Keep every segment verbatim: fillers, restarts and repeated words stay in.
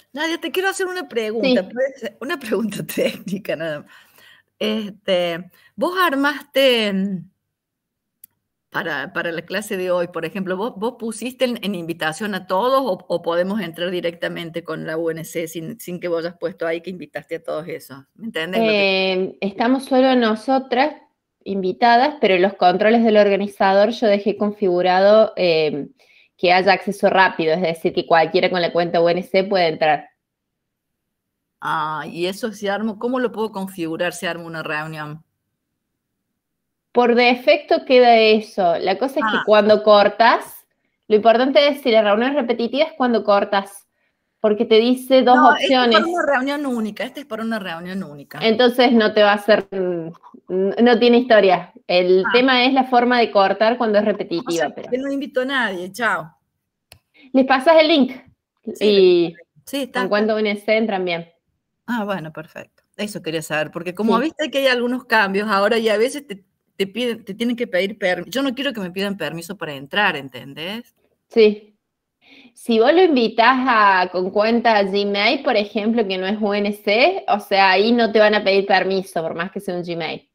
Nadia, te quiero hacer una pregunta, Sí, puede ser una pregunta técnica nada más. Este, vos armaste mm, para, para la clase de hoy, por ejemplo, vos, vos pusiste en, en invitación a todos o, o podemos entrar directamente con la U N C sin, sin que vos hayas puesto ahí que invitaste a todos esos. ¿Me entiendes lo que? eh, estamos solo nosotras invitadas, pero los controles del organizador yo dejé configurado eh, que haya acceso rápido, es decir, que cualquiera con la cuenta U N C puede entrar. Ah, y eso si armo, ¿cómo lo puedo configurar si armo una reunión? Por defecto queda eso. La cosa es que Ah, cuando cortas, lo importante es si la reunión es repetitiva es cuando cortas, porque te dice dos no, este es para opciones. una reunión única, este es para una reunión única. Entonces no te va a hacer, no tiene historia. El Ah, tema es la forma de cortar cuando es o sea repetitiva, pero que no invito a nadie, chao. les pasas el link Sí, le- y sí, está, con está. cuánto U N C entran bien. Ah, bueno, perfecto. Eso quería saber, porque como Sí, viste que hay algunos cambios ahora y a veces te, te piden, te tienen que pedir permiso. Yo no quiero que me pidan permiso para entrar, ¿entendés? sí. Si vos lo invitás a, con cuenta Gmail, por ejemplo, que no es U N C, o sea, ahí no te van a pedir permiso, por más que sea un Gmail.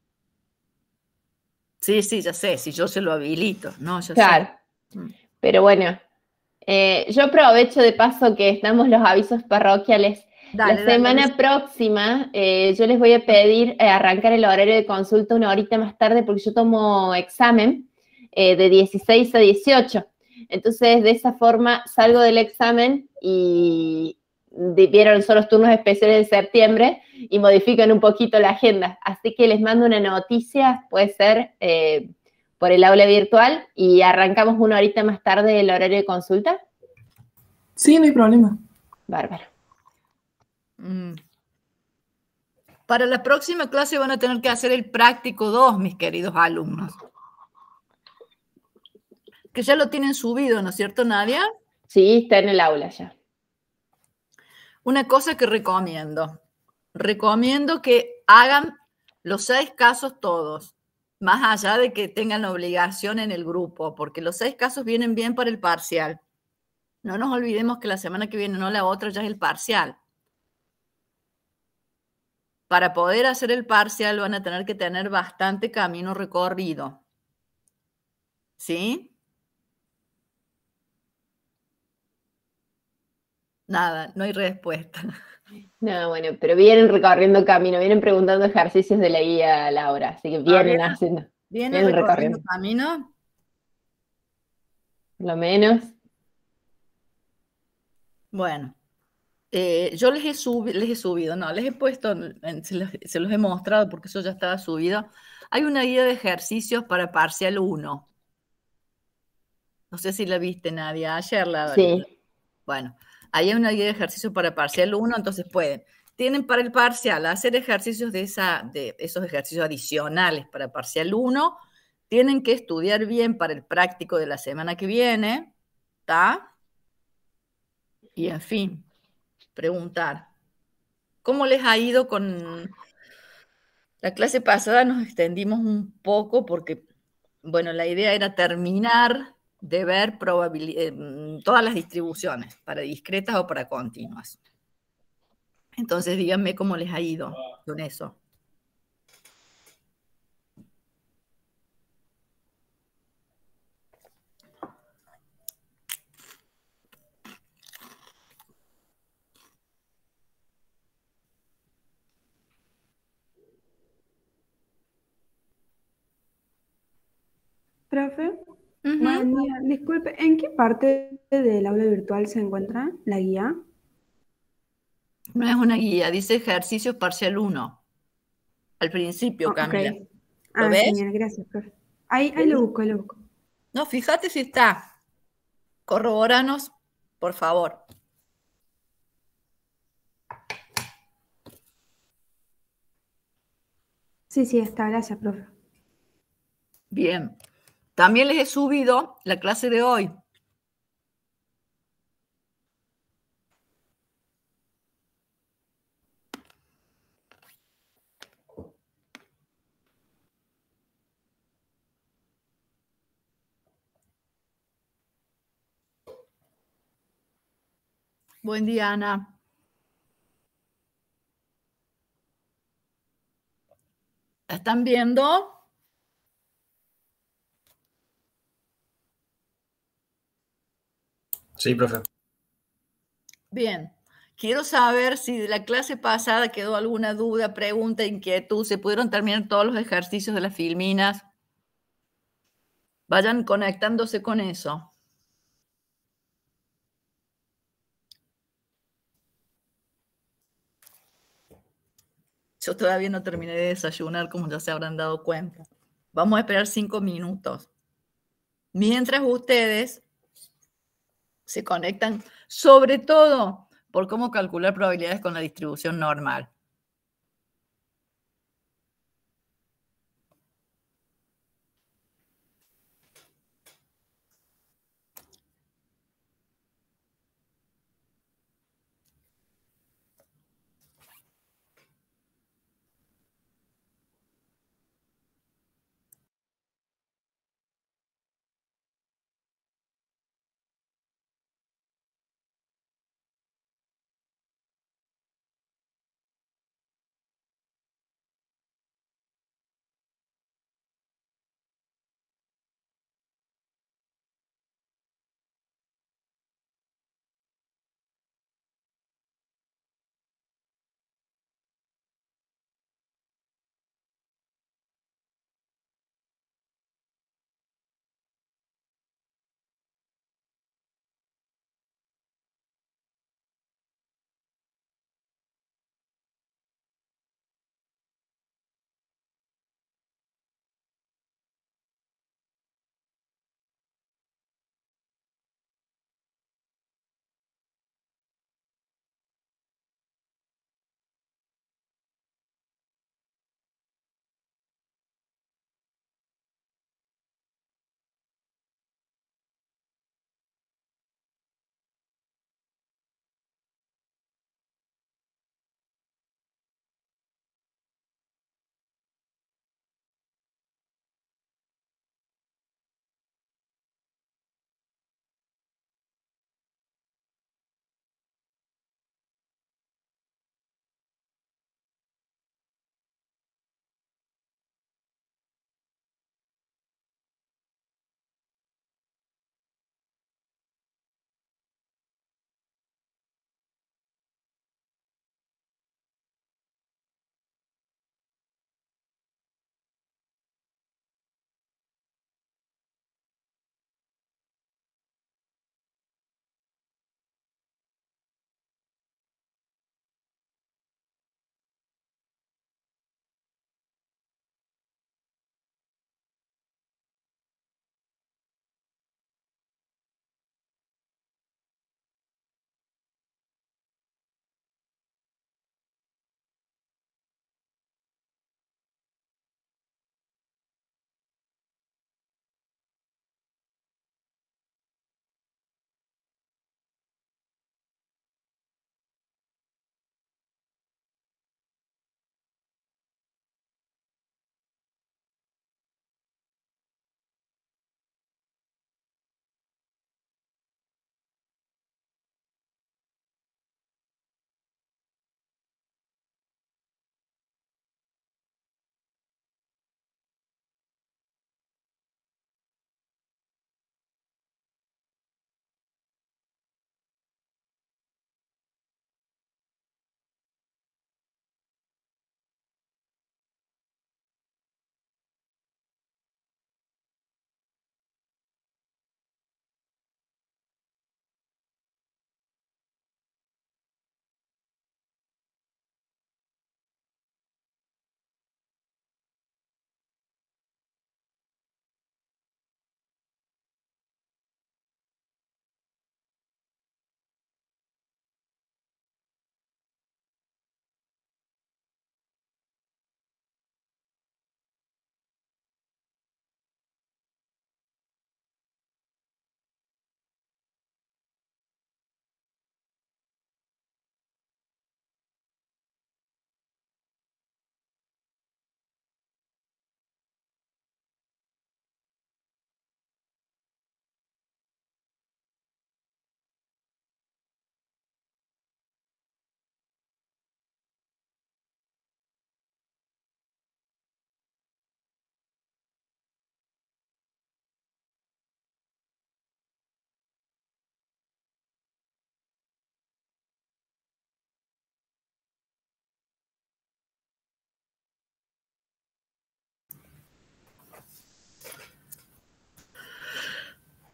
Sí, sí, ya sé, si yo se lo habilito, no, ya sé. Claro, Mm. pero bueno, eh, yo aprovecho de paso que estamos los avisos parroquiales. La Dale, dale, semana decime. próxima eh, yo les voy a pedir eh, arrancar el horario de consulta una horita más tarde porque yo tomo examen eh, de dieciséis a dieciocho. Entonces, de esa forma salgo del examen y de- vieron son los turnos especiales de septiembre y modifican un poquito la agenda. Así que les mando una noticia, puede ser eh, por el aula virtual y arrancamos una horita más tarde el horario de consulta. Sí, no hay problema. Bárbaro. Mm. Para la próxima clase van a tener que hacer el práctico dos, mis queridos alumnos, que ya lo tienen subido, ¿no es cierto, Nadia? Sí, está en el aula ya. Una cosa que recomiendo, recomiendo que hagan los seis casos todos, más allá de que tengan la obligación en el grupo, porque los seis casos vienen bien para el parcial. No nos olvidemos que la semana que viene, no la otra, ya es el parcial. Para poder hacer el parcial van a tener que tener bastante camino recorrido. ¿Sí? Nada, no hay respuesta. No, bueno, pero vienen recorriendo camino, vienen preguntando ejercicios de la guía Laura, así que ¿Ah, bien? vienen haciendo, ¿Viene vienen recorriendo recorriendo, camino? por lo menos. Bueno, eh, yo les he, subi- les he subido, no, les he puesto, en- se los, se los he mostrado porque eso ya estaba subido. Hay una guía de ejercicios para parcial uno. No sé si la viste, Nadia, ayer la, la- Sí, bueno, ahí hay una guía de ejercicios para parcial uno, entonces pueden. Tienen para el parcial hacer ejercicios de, esa, de esos ejercicios adicionales para parcial uno. Tienen que estudiar bien para el práctico de la semana que viene, ¿está? Y en fin, preguntar. ¿Cómo les ha ido con la clase pasada? Nos extendimos un poco porque, bueno, la idea era terminar de ver probabili- eh, todas las distribuciones, para discretas o para continuas. Entonces, díganme cómo les ha ido con eso. Profe, Ujú. buen día. Disculpe, ¿en qué parte del aula virtual se encuentra la guía? No es una guía, dice ejercicios parcial uno. Al principio, Oh, ok. Camila. ¿Lo Ah, ves? genial, gracias, profe. Ahí, ahí lo busco, ahí lo busco. No, fíjate si está. Corrobóranos, por favor. Sí, sí, está, gracias, profe. Bien. También les he subido la clase de hoy. Buen día, Ana. ¿La están viendo? Sí, profe. Bien. Quiero saber si de la clase pasada quedó alguna duda, pregunta, inquietud. ¿Se pudieron terminar todos los ejercicios de las filminas? Vayan conectándose con eso. Yo todavía no terminé de desayunar, como ya se habrán dado cuenta. Vamos a esperar cinco minutos. Mientras ustedes se conectan, sobre todo por cómo calcular probabilidades con la distribución normal.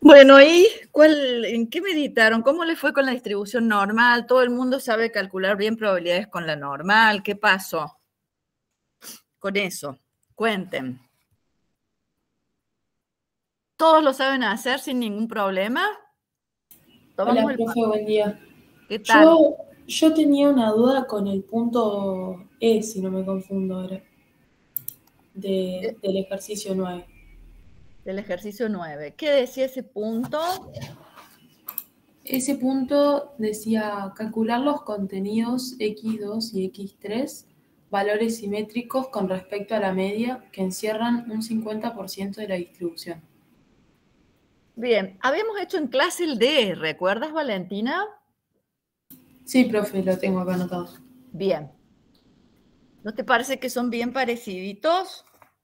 Bueno, ¿y cuál, en qué meditaron? ¿Cómo les fue con la distribución normal? ¿Todo el mundo sabe calcular bien probabilidades con la normal? ¿Qué pasó con eso? Cuenten. ¿Todos lo saben hacer sin ningún problema? Tomamos Hola, el... profe, buen día. ¿Qué tal? Yo, yo tenía una duda con el punto E, si no me confundo ahora, de, del ejercicio nueve. Del ejercicio nueve. ¿Qué decía ese punto? Ese punto decía calcular los contenidos equis dos y equis tres, valores simétricos con respecto a la media que encierran un cincuenta por ciento de la distribución. Bien, habíamos hecho en clase el D, ¿recuerdas, Valentina? Sí, profe, lo tengo acá anotado. Bien. ¿No te parece que son bien pareciditos?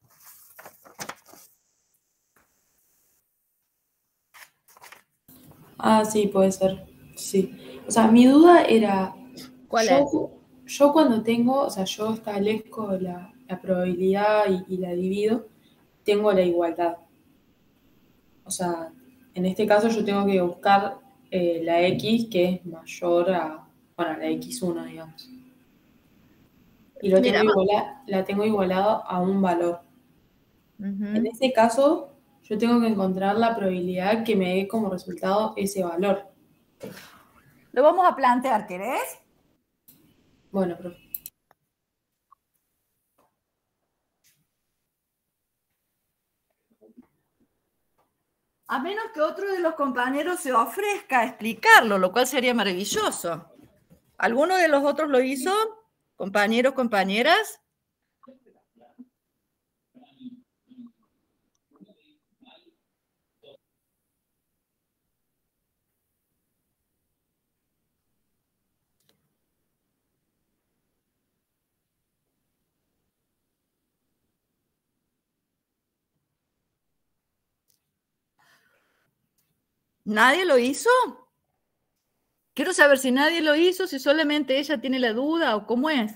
Ah, sí, puede ser. Sí. O sea, mi duda era, ¿Cuál es? yo, yo cuando tengo, o sea, yo establezco la, la probabilidad y, y la divido, tengo la igualdad. O sea, en este caso yo tengo que buscar eh, la X que es mayor a, bueno, la equis uno, digamos. Y lo tengo Mira, iguala- la tengo igualado a un valor. En uh-huh. ese caso, yo tengo que encontrar la probabilidad que me dé como resultado ese valor. Lo vamos a plantear, ¿querés? Bueno, profe. A menos que otro de los compañeros se ofrezca a explicarlo, lo cual sería maravilloso. ¿Alguno de los otros lo hizo? ¿Compañeros, compañeras? ¿Nadie lo hizo? Quiero saber si nadie lo hizo, si solamente ella tiene la duda o cómo es.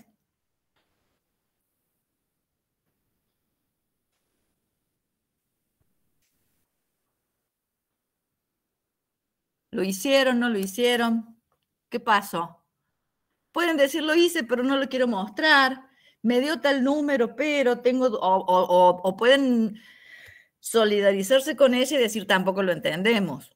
¿Lo hicieron, no lo hicieron? ¿Qué pasó? Pueden decir lo hice, pero no lo quiero mostrar. Me dio tal número, pero tengo... O, o, o, o pueden solidarizarse con ella y decir tampoco lo entendemos.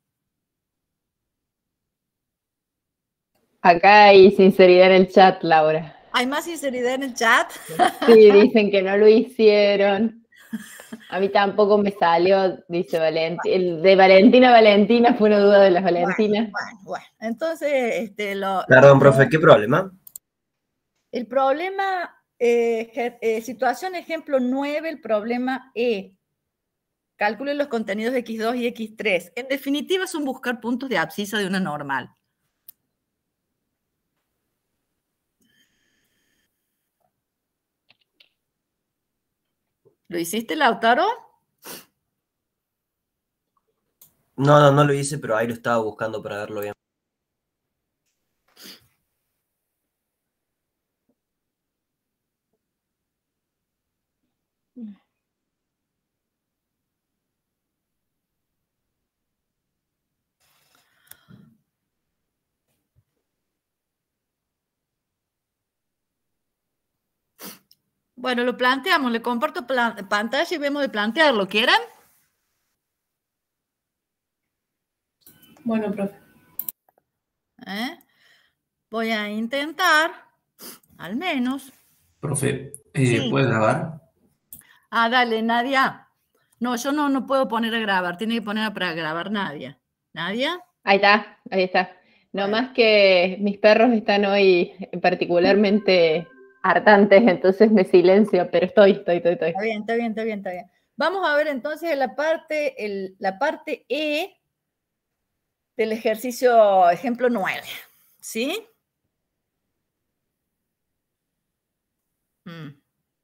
Acá hay sinceridad en el chat, Laura. ¿Hay más sinceridad en el chat? Sí, dicen que no lo hicieron. A mí tampoco me salió, dice Valentina. El de Valentina Valentina fue una duda de las Bueno, Valentinas. bueno, bueno. Entonces, este, lo, Perdón, profe, ¿qué problema? el problema, eh, eh, situación ejemplo nueve, el problema E. Calcule los contenidos de equis dos y equis tres. En definitiva, son buscar puntos de abscisa de una normal. ¿Lo hiciste, Lautaro? No, no, no lo hice, pero ahí lo estaba buscando para verlo bien. Bueno, lo planteamos. Le comparto pantalla y vemos de plantearlo. ¿Quieren? Bueno, profe. ¿Eh? Voy a intentar, al menos. Profe, eh, Sí. ¿puede grabar? Ah, dale, Nadia. No, yo no, no puedo poner a grabar. Tiene que poner para grabar Nadia. ¿Nadia? Ahí está, ahí está. No Bueno. más que mis perros están hoy particularmente hartantes, entonces me silencio, pero estoy, estoy, estoy, estoy. Está bien, está bien, está bien, está bien. Vamos a ver entonces la parte, el, la parte E del ejercicio ejemplo nueve. ¿Sí? Mm.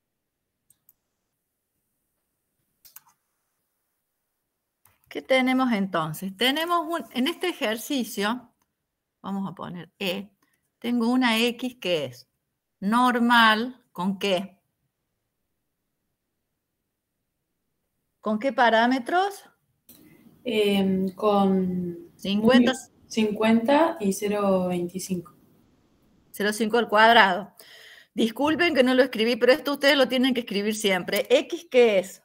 ¿Qué tenemos entonces? Tenemos un, en este ejercicio, vamos a poner E, tengo una X que es normal, ¿con qué? ¿Con qué parámetros? Eh, con cincuenta, cincuenta y cero coma veinticinco. cero coma cinco al cuadrado. Disculpen que no lo escribí, pero esto ustedes lo tienen que escribir siempre. ¿X qué es?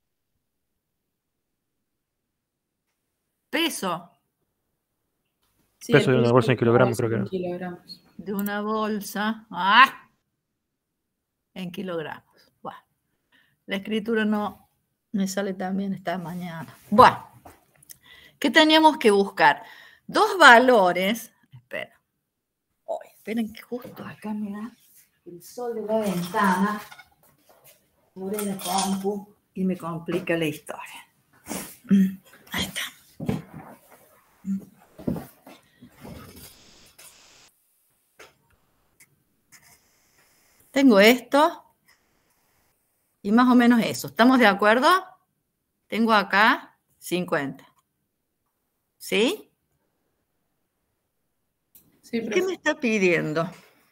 Peso. Sí, Peso el de una bolsa en kilogramos, creo que en era. kilogramos. De una bolsa. ¡Ah! En kilogramos. Bueno, la escritura no me sale tan bien esta mañana. Bueno, ¿qué teníamos que buscar? Dos valores. Espera. Oh, esperen que justo acá me da el sol de la ventana. Por el compu y me complica la historia. Ahí está. Tengo esto y más o menos eso. ¿Estamos de acuerdo? Tengo acá cincuenta. ¿Sí? Sí, ¿Y qué profe. me está pidiendo?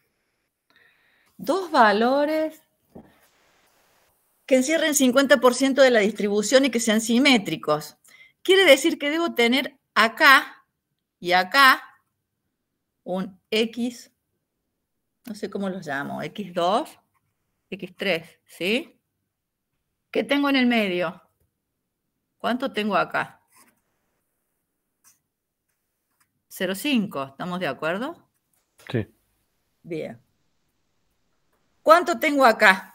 Dos valores que encierren cincuenta por ciento de la distribución y que sean simétricos. Quiere decir que debo tener acá y acá un X, no sé cómo los llamo, equis dos, equis tres, ¿sí? ¿Qué tengo en el medio? ¿Cuánto tengo acá? cero coma cinco, ¿estamos de acuerdo? Sí. Bien. ¿Cuánto tengo acá?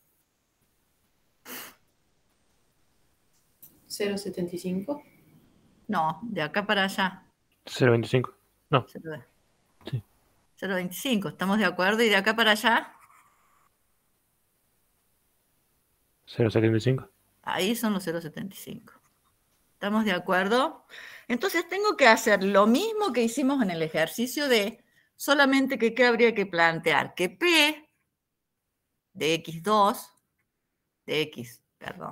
cero coma setenta y cinco. No, de acá para allá. cero coma veinticinco. No. cero Sí. coma veinticinco, ¿estamos de acuerdo? ¿Y de acá para allá? cero coma setenta y cinco. Ahí son los cero coma setenta y cinco. ¿Estamos de acuerdo? Entonces tengo que hacer lo mismo que hicimos en el ejercicio de, solamente que ¿qué habría que plantear? Que P de equis dos, de X, perdón.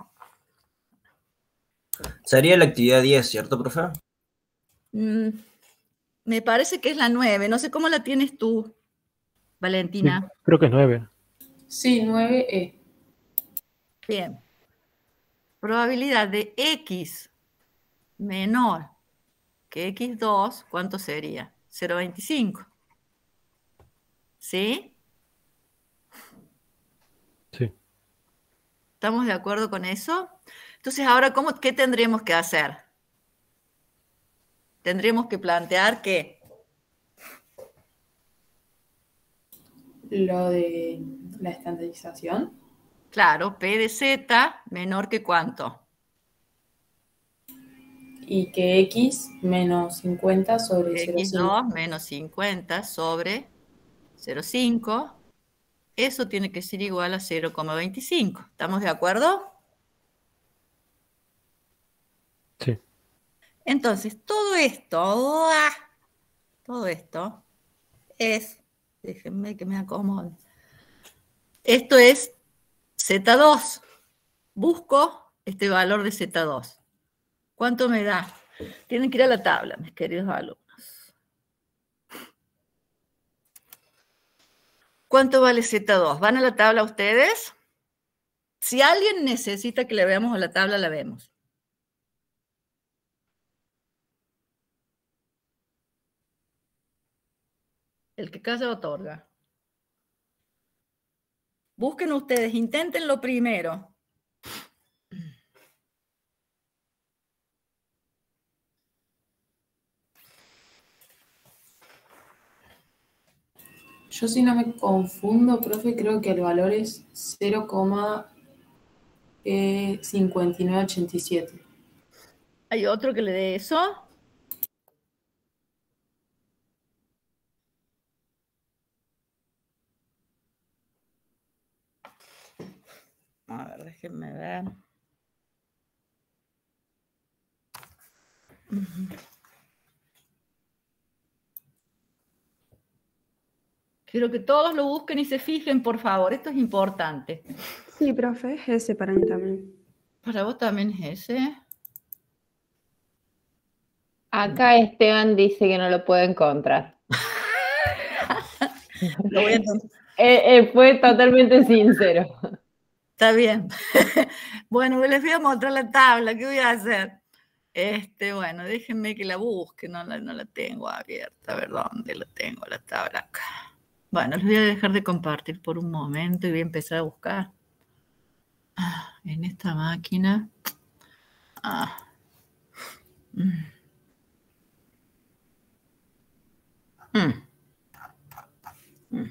Sería la actividad diez, ¿cierto, profe? Mm, me parece que es la nueve. No sé cómo la tienes tú, Valentina. Sí, creo que es nueve. Sí, nueve E. Bien. Probabilidad de X menor que equis dos, ¿cuánto sería? cero coma veinticinco. ¿Sí? Sí. ¿Estamos de acuerdo con eso? Entonces, ahora, ¿cómo, ¿qué tendríamos que hacer? Tendríamos que plantear que Lo de la estandarización. claro, P de Z menor que ¿cuánto? Y que X menos cincuenta sobre cero coma equis cinco. dos menos cincuenta sobre cero coma cinco. Eso tiene que ser igual a cero coma veinticinco. ¿Estamos de acuerdo? Sí. Entonces, todo esto, ¡ah! todo esto es, déjenme que me acomode. Esto es zeta dos. Busco este valor de zeta dos. ¿Cuánto me da? Tienen que ir a la tabla, mis queridos alumnos. ¿Cuánto vale zeta dos? ¿Van a la tabla ustedes? Si alguien necesita que le veamos a la tabla, la vemos. El que calla otorga. Busquen ustedes, inténtenlo primero. Yo, si no me confundo, profe, creo que el valor es cero coma cincuenta y nueve ochenta y siete. ¿Hay otro que le dé eso? A ver, déjenme ver. Quiero que todos lo busquen y se fijen, por favor. Esto es importante. Sí, profe, es ese para mí también. Para vos también es ese. Acá Esteban dice que no lo puede encontrar. Lo voy a... Eh, eh, fue totalmente sincero. Está bien. Bueno, les voy a mostrar la tabla. ¿Qué voy a hacer? Este, bueno, déjenme que la busque, no la, no la tengo abierta. A ver dónde la tengo, la tabla acá. Bueno, les voy a dejar de compartir por un momento y voy a empezar a buscar. Ah, en esta máquina. Ah. Mm. Mm. Mm.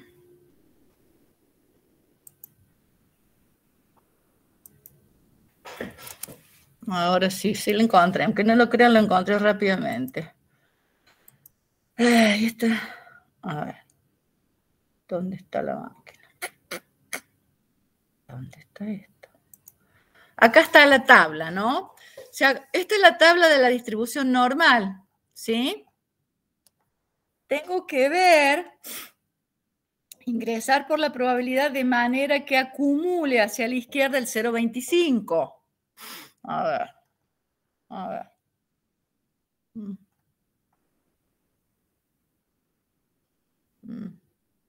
Ahora sí, sí lo encontré. Aunque no lo crean, lo encontré rápidamente. Ahí está. A ver. ¿Dónde está la máquina? ¿Dónde está esto? Acá está la tabla, ¿no? O sea, esta es la tabla de la distribución normal, ¿sí? Tengo que ver, ingresar por la probabilidad de manera que acumule hacia la izquierda el cero coma veinticinco. A ver. A ver. Mm. Mm.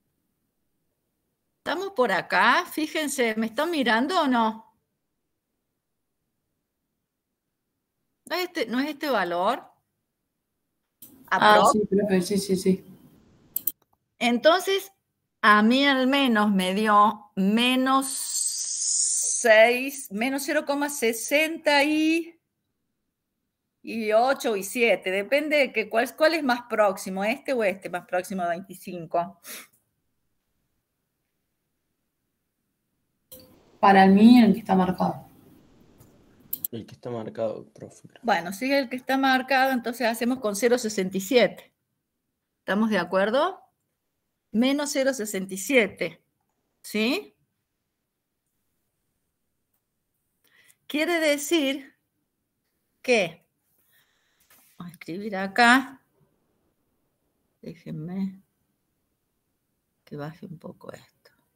Estamos por acá, fíjense, ¿me están mirando o no? ¿No es este, no es este valor? Ah, ¿Aprox? sí, profe, sí, sí, sí. Entonces, a mí al menos me dio menos seis, menos cero coma sesenta y, y ocho y siete. Depende de que, cuál, cuál es más próximo, este o este más próximo a veinticinco. Para mí, el que está marcado. El que está marcado, profe. Bueno, sigue el que está marcado, entonces hacemos con cero coma sesenta y siete. ¿Estamos de acuerdo? Menos cero coma sesenta y siete. ¿Sí? Quiere decir que, voy a escribir acá, déjenme que baje un poco esto.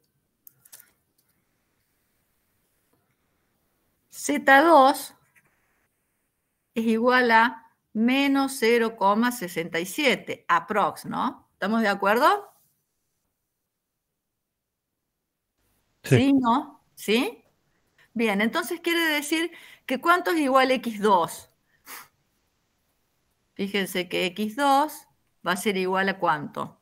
Z dos es igual a menos cero coma sesenta y siete, aprox, ¿no? ¿Estamos de acuerdo? Sí. ¿Sí? ¿No? ¿Sí? Bien, entonces quiere decir que ¿cuánto es igual a equis dos? Fíjense que equis dos va a ser igual a ¿cuánto?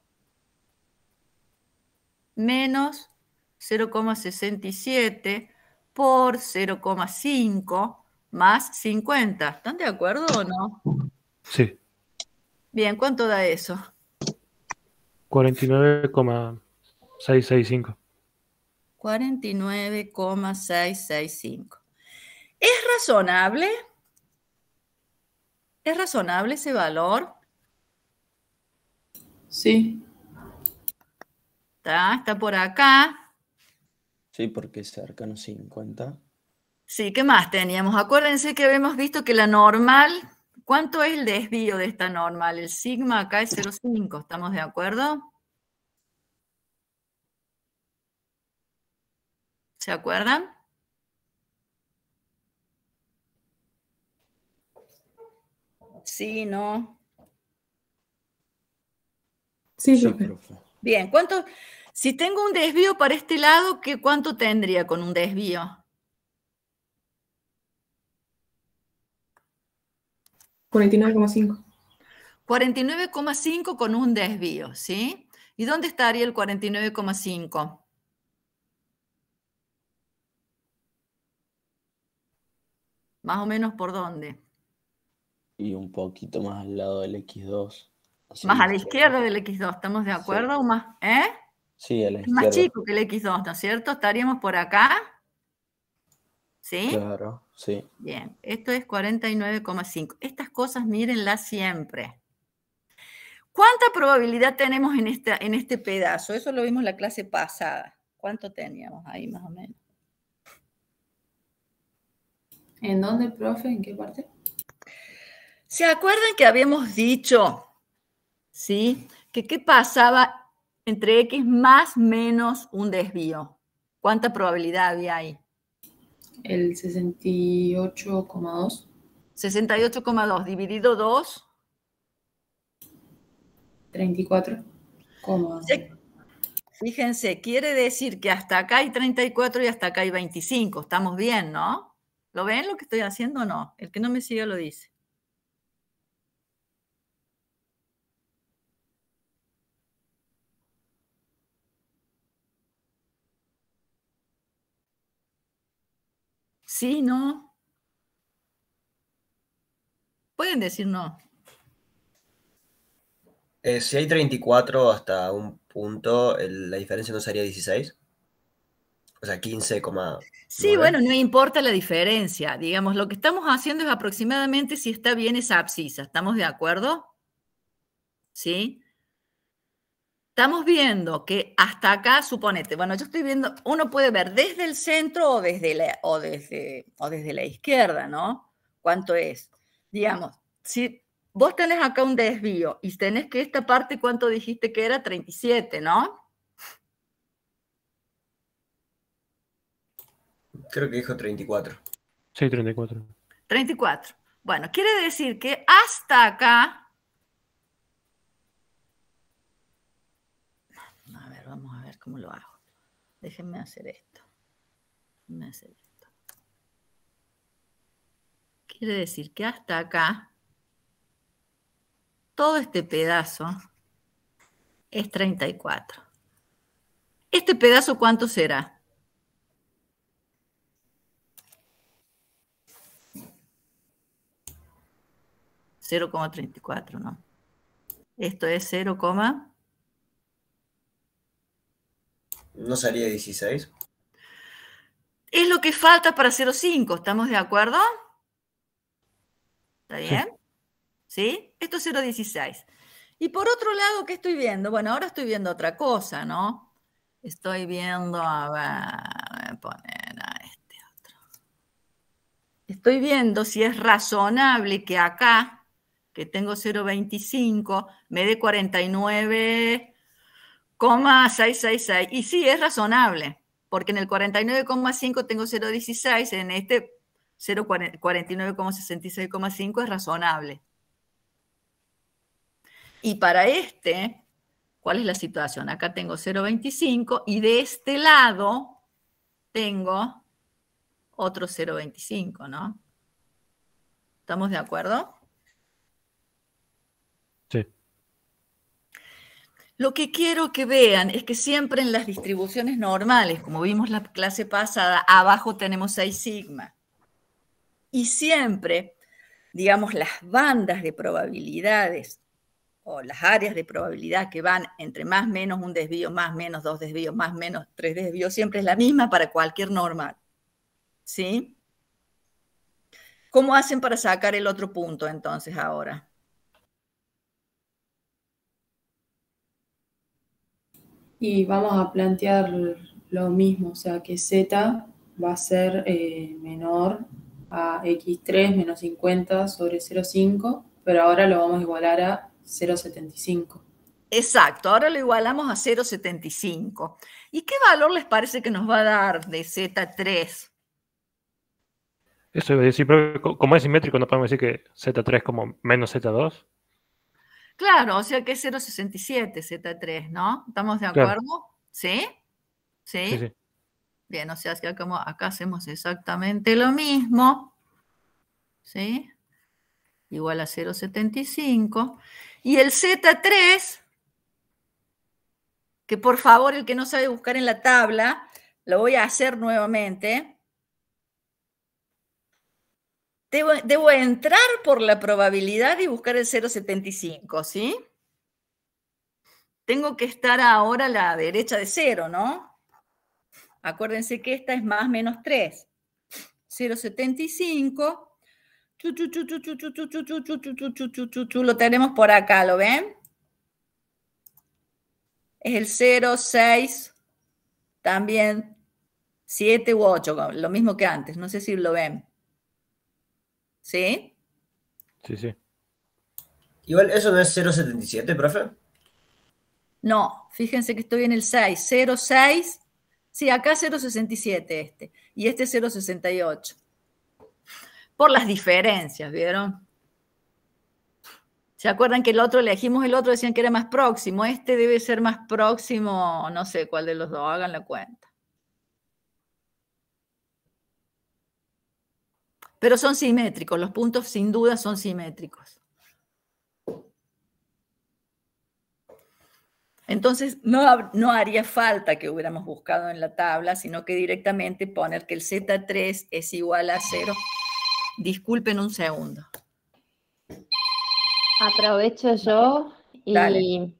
Menos cero coma sesenta y siete por cero coma cinco más cincuenta. ¿Están de acuerdo o no? Sí. Bien, ¿cuánto da eso? cuarenta y nueve coma seiscientos sesenta y cinco. cuarenta y nueve coma seiscientos sesenta y cinco. ¿Es razonable? ¿Es razonable ese valor? Sí. ¿Está? Está por acá. Sí, porque es cercano cincuenta. Sí, ¿qué más teníamos? Acuérdense que habíamos visto que la normal, ¿cuánto es el desvío de esta normal? El sigma acá es cero coma cinco, ¿estamos de acuerdo? ¿Se acuerdan? Sí, no. Sí, Sí, profe. profe. Bien, ¿cuánto? Si tengo un desvío para este lado, ¿qué, ¿cuánto tendría con un desvío? cuarenta y nueve coma cinco. cuarenta y nueve coma cinco con un desvío, ¿sí? ¿Y dónde estaría el cuarenta y nueve coma cinco? Más o menos por dónde. Y un poquito más al lado del equis dos. hacia Más la a la izquierda del equis dos, ¿estamos de acuerdo? Sí. ¿O más? ¿Eh? Sí, a la Es más izquierda. chico que el equis dos, ¿no es cierto? ¿Estaríamos por acá? ¿Sí? Claro, sí. Bien, esto es cuarenta y nueve coma cinco. Estas cosas mírenlas siempre. ¿Cuánta probabilidad tenemos en, esta, en este pedazo? Eso lo vimos en la clase pasada. ¿Cuánto teníamos ahí más o menos? ¿En dónde, profe? ¿En qué parte? ¿Se acuerdan que habíamos dicho, sí, que qué pasaba entre x más menos un desvío? ¿Cuánta probabilidad había ahí? El sesenta y ocho coma dos. sesenta y ocho coma dos dividido dos. treinta y cuatro. Coma. Fíjense, quiere decir que hasta acá hay treinta y cuatro y hasta acá hay veinticinco. Estamos bien, ¿no? ¿Lo ven lo que estoy haciendo o no? El que no me siga lo dice. Sí, no. Pueden decir no. Eh, si hay treinta y cuatro hasta un punto, el- la diferencia no sería dieciséis. O sea, quince coma nueve. Sí, bueno, no importa la diferencia. Digamos, lo que estamos haciendo es aproximadamente si está bien esa abscisa. ¿Estamos de acuerdo? ¿Sí? Estamos viendo que hasta acá, suponete, bueno, yo estoy viendo, uno puede ver desde el centro o desde la, o desde, o desde la izquierda, ¿no? ¿Cuánto es? Digamos, si vos tenés acá un desvío y tenés que esta parte, ¿cuánto dijiste que era? treinta y siete, ¿no? Creo que dijo treinta y cuatro. Sí, treinta y cuatro. treinta y cuatro. Bueno, quiere decir que hasta acá... A ver, vamos a ver cómo lo hago. Déjenme hacer esto. Déjenme hacer esto. Quiere decir que hasta acá, todo este pedazo es treinta y cuatro. ¿Este pedazo cuánto será? cero coma treinta y cuatro, ¿no? Esto es cero, ¿No sería dieciséis? es lo que falta para cero coma cinco, ¿estamos de acuerdo? ¿Está bien? ¿Sí? Esto es cero coma dieciséis. Y por otro lado, ¿qué estoy viendo? Bueno, ahora estoy viendo otra cosa, ¿no? Estoy viendo, a ver, voy a poner a este otro. Estoy viendo si es razonable que acá, que tengo cero coma veinticinco, me dé cuarenta y nueve coma seiscientos sesenta y seis. Y sí, es razonable, porque en el cuarenta y nueve coma cinco tengo cero coma dieciséis, en este cuarenta y nueve coma sesenta y seis coma cinco es razonable. Y para este, ¿cuál es la situación? Acá tengo cero coma veinticinco y de este lado tengo otro cero coma veinticinco, ¿no? ¿Estamos de acuerdo? Sí. Lo que quiero que vean es que siempre en las distribuciones normales, como vimos la clase pasada, abajo tenemos seis sigma. Y siempre, digamos, las bandas de probabilidades o las áreas de probabilidad que van entre más menos un desvío, más menos dos desvíos, más menos tres desvíos, siempre es la misma para cualquier normal. ¿Sí? ¿Cómo hacen para sacar el otro punto entonces ahora? Y vamos a plantear lo mismo, o sea que Z va a ser eh, menor a equis tres menos cincuenta sobre cero coma cinco, pero ahora lo vamos a igualar a cero coma setenta y cinco. Exacto, ahora lo igualamos a cero coma setenta y cinco. ¿Y qué valor les parece que nos va a dar de Z tres? Eso iba a decir, pero co- como es simétrico, no podemos decir que Z tres como menos Z dos. Claro, o sea que es cero coma sesenta y siete Z tres, ¿no? ¿Estamos de Claro. acuerdo? ¿Sí? ¿Sí? Sí, sí. Bien, o sea, que acá, acá hacemos exactamente lo mismo. ¿Sí? Igual a cero coma setenta y cinco. Y el Z tres, que por favor, el que no sabe buscar en la tabla, lo voy a hacer nuevamente. Debo, debo entrar por la probabilidad y buscar el cero coma setenta y cinco, ¿sí? Tengo que estar ahora a la derecha de cero, ¿no? Acuérdense que esta es más menos tres. cero coma setenta y cinco. Chu, chu, chu, chu, chu, chu, chu, chu, chu, chu, chu, chu, chu, chu, chu, chu. Lo tenemos por acá, ¿lo ven? Es el cero coma seis, también siete u ocho, lo mismo que antes. No sé si lo ven. ¿Sí? Sí, sí. Igual, ¿eso no es cero coma setenta y siete, profe? No, fíjense que estoy en el seis. cero coma seis. Sí, acá cero coma sesenta y siete este. Y este cero coma sesenta y ocho. Por las diferencias, ¿vieron? ¿Se acuerdan que el otro elegimos el otro? Decían que era más próximo. Este debe ser más próximo, no sé cuál de los dos, hagan la cuenta. Pero son simétricos, los puntos sin duda son simétricos. Entonces, no, hab- no haría falta que hubiéramos buscado en la tabla, sino que directamente poner que el Z tres es igual a cero. Disculpen un segundo. Aprovecho yo Dale. y...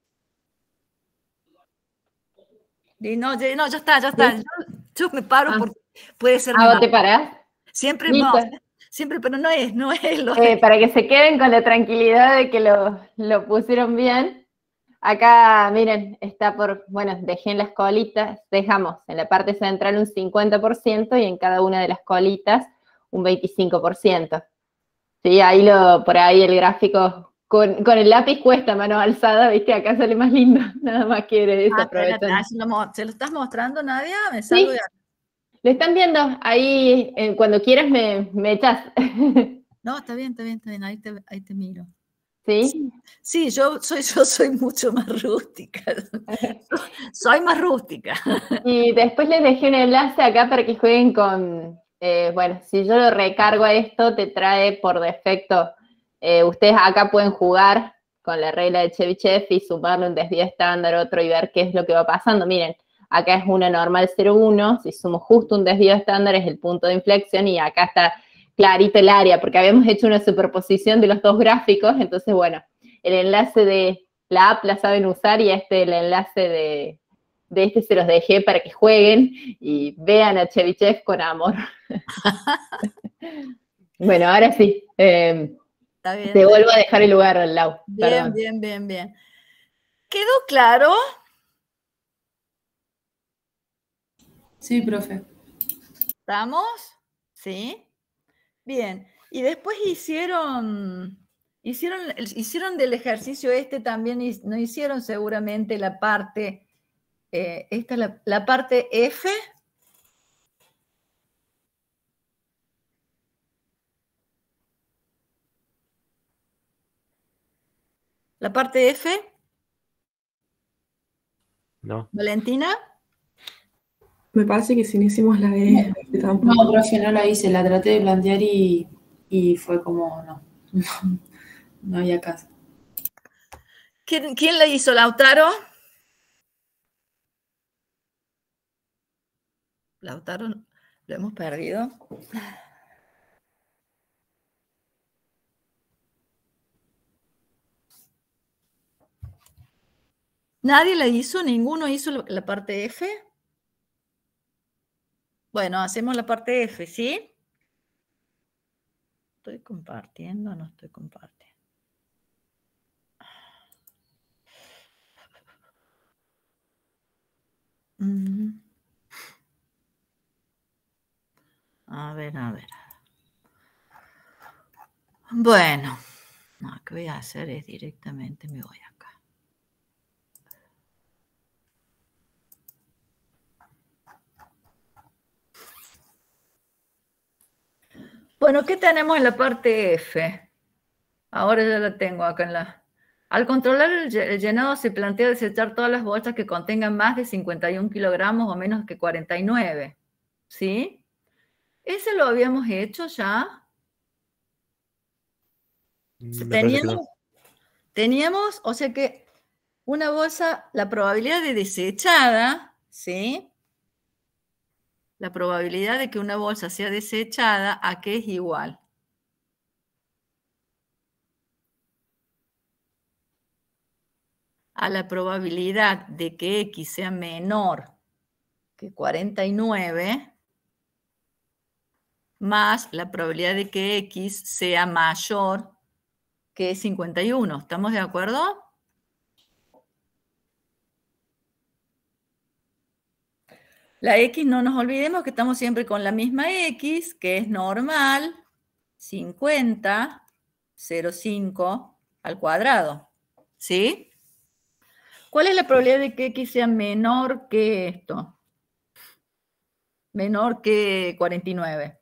Y no, ya- no, ya está, ya está. ¿Sí? Yo, yo me paro Ah. porque puede ser mi Ah, ¿vos mamá. te parás? Siempre, Listo. no, siempre, pero no es, no es lo Eh, para que se queden con la tranquilidad de que lo, lo pusieron bien. Acá, miren, está por, bueno, dejé en las colitas, dejamos en la parte central un cincuenta por ciento y en cada una de las colitas un veinticinco por ciento. Sí, ahí lo, por ahí el gráfico, con, con el lápiz cuesta mano alzada, viste, acá sale más lindo, nada más quiere eso, Ah, espérate, aprovechando. ah, ¿se lo, mo- ¿se lo estás mostrando, Nadia? Me salgo Sí, de lo están viendo, ahí eh, cuando quieras me, me echas. No, está bien, está bien, está bien, ahí te, ahí te miro. ¿Sí? Sí, yo soy, yo soy mucho más rústica. Soy más rústica. Y después les dejé un enlace acá para que jueguen con, eh, bueno, si yo lo recargo a esto, te trae por defecto, eh, ustedes acá pueden jugar con la regla de Chebyshev y sumarle un desvío estándar, otro y ver qué es lo que va pasando. Miren, acá es una normal cero uno, si sumo justo un desvío estándar es el punto de inflexión y acá está clarito el área, porque habíamos hecho una superposición de los dos gráficos, entonces, bueno, el enlace de la app la saben usar y este el enlace de, de este se los dejé para que jueguen y vean a Chebyshev con amor. Bueno, ahora sí, eh, Está bien, te está vuelvo bien. a dejar el lugar, Lau. Bien, Perdón. bien, bien, bien. ¿Quedó claro? Sí, profe. ¿Estamos? ¿Sí? Bien. Y después hicieron, hicieron, hicieron del ejercicio este también, y no hicieron seguramente la parte, eh, esta es la, la parte F. La parte F, No. Valentina. Me parece que si no hicimos la de F tampoco. No, profe, no la hice, la traté de plantear y, y fue como, no, no, no había caso. ¿Quién, quién la hizo, Lautaro? Lautaro, lo hemos perdido. ¿Nadie la hizo? ¿Ninguno hizo la parte F? Bueno, hacemos la parte F, ¿sí? ¿Estoy compartiendo o no estoy compartiendo? Mm. A ver, a ver. Bueno, lo que voy a hacer es directamente me voy acá. Bueno, ¿qué tenemos en la parte F? Ahora ya la tengo acá en la... Al controlar el, el llenado se plantea desechar todas las bolsas que contengan más de cincuenta y un kilogramos o menos que cuarenta y nueve. ¿Sí? ¿Ese lo habíamos hecho ya? Me parece que no. Teníamos, teníamos, o sea que una bolsa, la probabilidad de desechada, ¿sí? La probabilidad de que una bolsa sea desechada, ¿a qué es igual? A la probabilidad de que X sea menor que cuarenta y nueve más la probabilidad de que X sea mayor que cincuenta y uno. ¿Estamos de acuerdo? La X, no nos olvidemos que estamos siempre con la misma X, que es normal, cincuenta, cero coma cinco al cuadrado. ¿Sí? ¿Cuál es la probabilidad de que X sea menor que esto? Menor que cuarenta y nueve.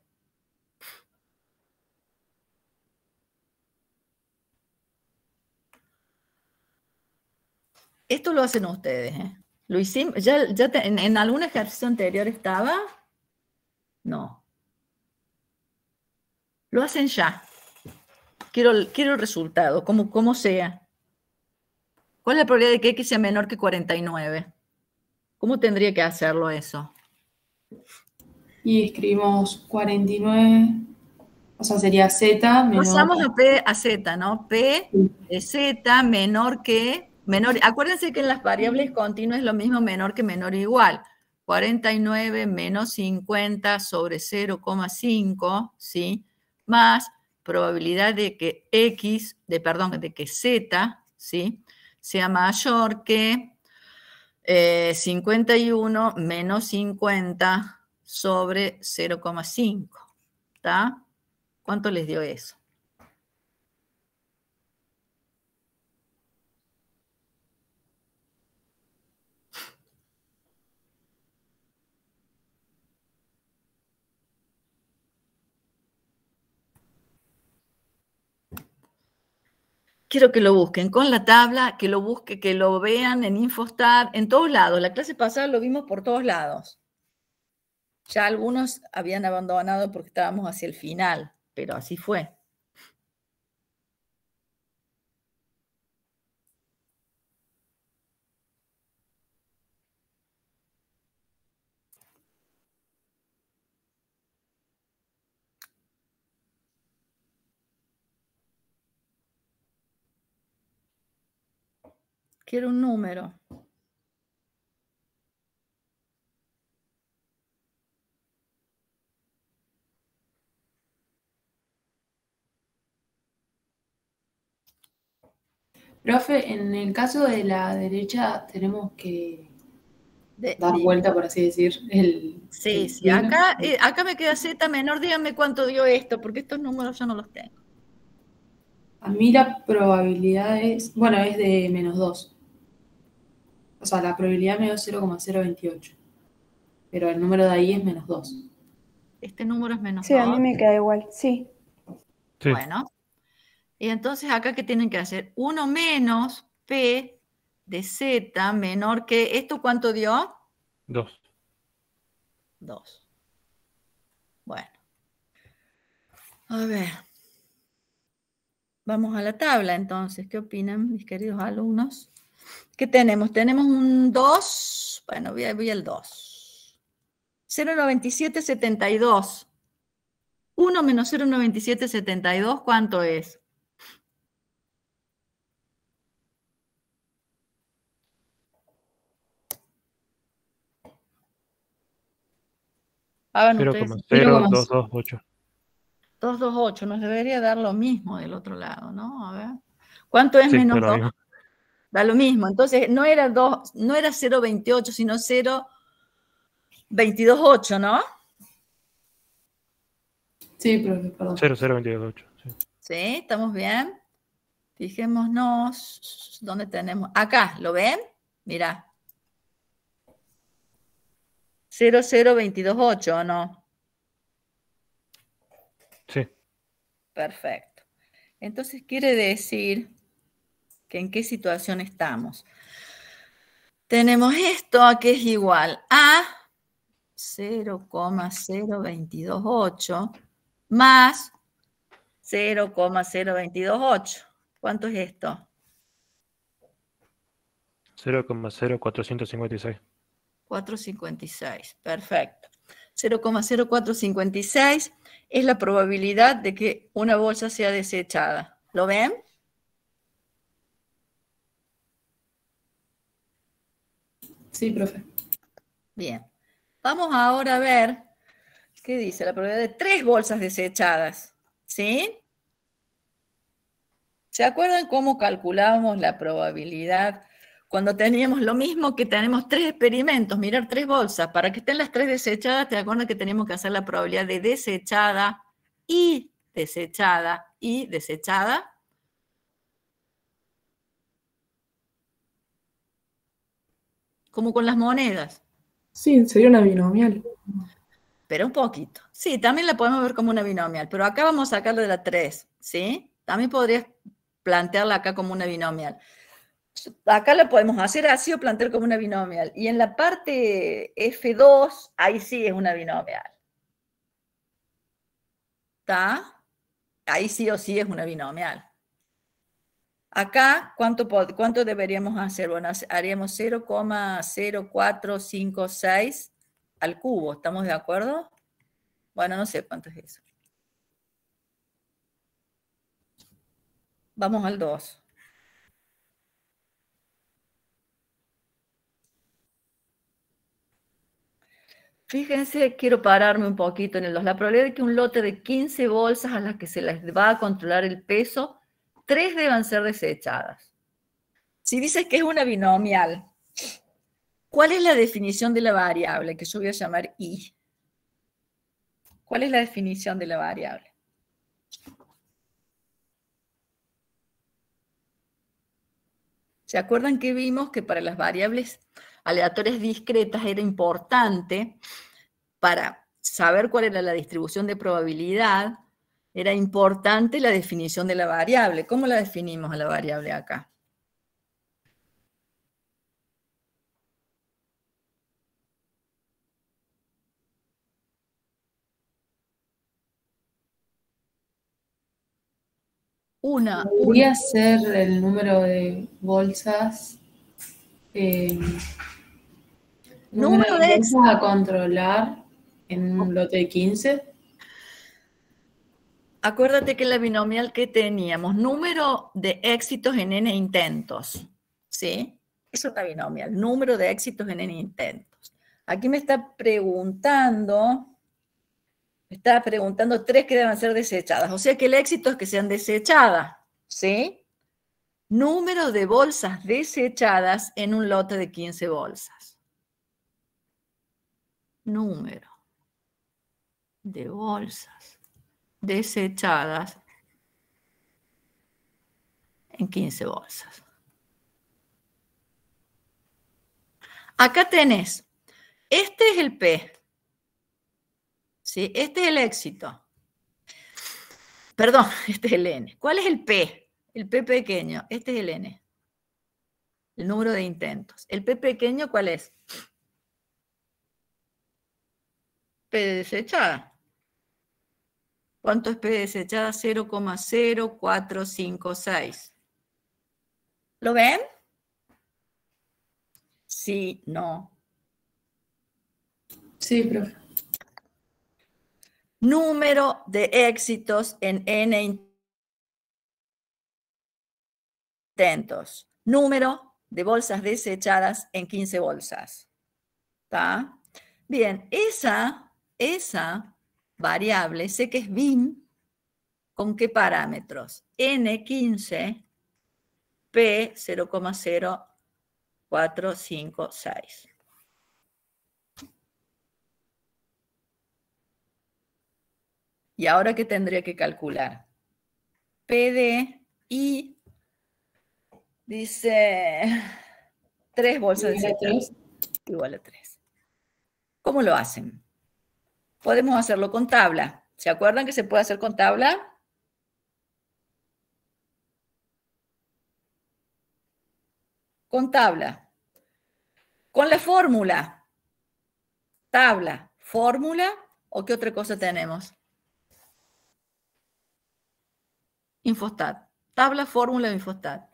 Esto lo hacen ustedes, ¿eh? Lo hicimos, ya, ya te, en, en algún ejercicio anterior estaba. No. Lo hacen ya. Quiero, quiero el resultado, como, como sea. ¿Cuál es la probabilidad de que X sea menor que cuarenta y nueve? ¿Cómo tendría que hacerlo eso? Y escribimos cuarenta y nueve, o sea, sería Z menor. Pasamos a P a Z, ¿no? P de Z menor que, menor, acuérdense que en las variables continuas es lo mismo menor que menor o igual. cuarenta y nueve menos cincuenta sobre cero coma cinco, ¿sí? Más probabilidad de que X, de, perdón, de que Z, ¿sí? Sea mayor que eh, cincuenta y uno menos cincuenta sobre cero coma cinco, ¿está? ¿Cuánto les dio eso? Quiero que lo busquen con la tabla, que lo busquen, que lo vean en Infostat, en todos lados. La clase pasada lo vimos por todos lados. Ya algunos habían abandonado porque estábamos hacia el final, pero así fue. Quiero un número. Profe, en el caso de la derecha tenemos que De, dar de, vuelta, por así decir, el... sí, el sí. signo. Acá, eh, acá me queda Z menor. Díganme cuánto dio esto, porque estos números yo no los tengo. A mí la probabilidad es, bueno, es de menos dos. O sea, la probabilidad me dio cero coma cero veintiocho. Pero el número de ahí es menos dos. Este número es menos Sí, a mí dos. me queda igual, sí. Sí. Bueno. Y entonces acá, ¿qué tienen que hacer? uno menos P de Z menor que... ¿Esto cuánto dio? Dos. dos. Bueno. A ver. Vamos a la tabla entonces. ¿Qué opinan mis queridos alumnos? ¿Qué tenemos? Tenemos un dos. Bueno, voy, a, voy al dos. cero coma noventa y siete setenta y dos. uno menos cero coma noventa y siete setenta y dos, ¿cuánto es? Hagan cero ustedes. coma cero dos dos ocho. doscientos veintiocho, nos debería dar lo mismo del otro lado, ¿no? A ver. ¿Cuánto es Sí, menos da lo dos? mismo. Da lo mismo. Entonces, no era, dos, no era cero coma veintiocho, sino cero coma veintidós ocho, ¿no? Sí, profe, perdón. cero cero veintidós ocho. Sí. ¿Sí? ¿Estamos bien? Fijémonos, ¿dónde tenemos? Acá, ¿lo ven? Mirá. cero coma cero veintidós ocho, ¿o no? Sí. Perfecto. Entonces quiere decir que en qué situación estamos. Tenemos esto que es igual a cero coma cero veintidós ocho más cero coma cero veintidós ocho. ¿Cuánto es esto? cero coma cero cuatrocientos cincuenta y seis. cuatrocientos cincuenta y seis. Perfecto. cero coma cero cuatrocientos cincuenta y seis es la probabilidad de que una bolsa sea desechada. ¿Lo ven? Sí, profe. Bien. Vamos ahora a ver qué dice la probabilidad de tres bolsas desechadas. ¿Sí? ¿Se acuerdan cómo calculábamos la probabilidad cuando teníamos lo mismo que tenemos tres experimentos, mirar tres bolsas? Para que estén las tres desechadas, ¿te acuerdas que teníamos que hacer la probabilidad de desechada y desechada y desechada? Como con las monedas. Sí, sería una binomial. Pero un poquito. Sí, también la podemos ver como una binomial, pero acá vamos a sacarle de la tres, ¿sí? También podrías plantearla acá como una binomial. Acá la podemos hacer así o plantear como una binomial. Y en la parte F dos, ahí sí es una binomial. ¿Está? Ahí sí o sí es una binomial. Acá, ¿cuánto, cuánto deberíamos hacer? Bueno, haríamos cero coma cero cuatro cinco seis al cubo, ¿estamos de acuerdo? Bueno, no sé cuánto es eso. Vamos al dos. Fíjense, quiero pararme un poquito en el dos. La probabilidad de que un lote de quince bolsas a las que se les va a controlar el peso, tres deban ser desechadas. Si dices que es una binomial, ¿cuál es la definición de la variable que yo voy a llamar I? ¿Cuál es la definición de la variable? ¿Se acuerdan que vimos que para las variables aleatorias discretas era importante, para saber cuál era la distribución de probabilidad, era importante la definición de la variable? ¿Cómo la definimos a la variable acá? Una, Podría una. ser el número de bolsas. Eh, número Número de de bolsas a controlar en un lote de quince. Acuérdate que la binomial que teníamos, número de éxitos en n intentos, ¿sí? Es una binomial, número de éxitos en n intentos. Aquí me está preguntando, me está preguntando tres que deben ser desechadas, o sea que el éxito es que sean desechadas, ¿sí? Número de bolsas desechadas en un lote de quince bolsas. Número de bolsas desechadas en quince bolsas. Acá tenés, este es el P, ¿sí? Este es el éxito. Perdón, este es el N. ¿Cuál es el P? El P pequeño, este es el N. El número de intentos. ¿El P pequeño cuál es? P de desechada. ¿Cuánto es P de desechada? cero coma cero cuatro cinco seis. ¿Lo ven? Sí, no. Sí, profe. Número de éxitos en n intentos. Número de bolsas desechadas en quince bolsas. ¿Está? Bien, esa, esa variable, sé que es B I M, ¿con qué parámetros? N quince, P cero coma cero cuatro cinco seis. ¿Y ahora qué tendría que calcular? P de I dice tres bolsas desechadas. Igual a tres. ¿Cómo lo hacen? Podemos hacerlo con tabla. ¿Se acuerdan que se puede hacer con tabla? Con tabla. Con la fórmula. Tabla, fórmula, ¿o qué otra cosa tenemos? Infostat. Tabla, fórmula, Infostat.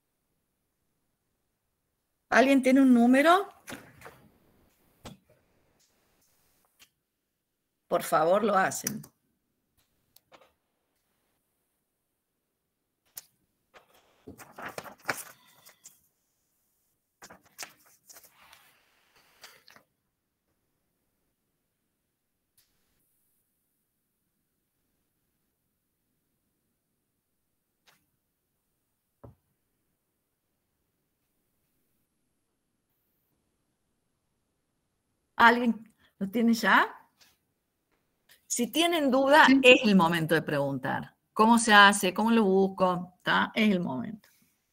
¿Alguien tiene un número? Por favor, lo hacen. ¿Alguien lo tiene ya? Si tienen duda, sí, es el momento de preguntar. ¿Cómo se hace? ¿Cómo lo busco? ¿Está? Es el momento.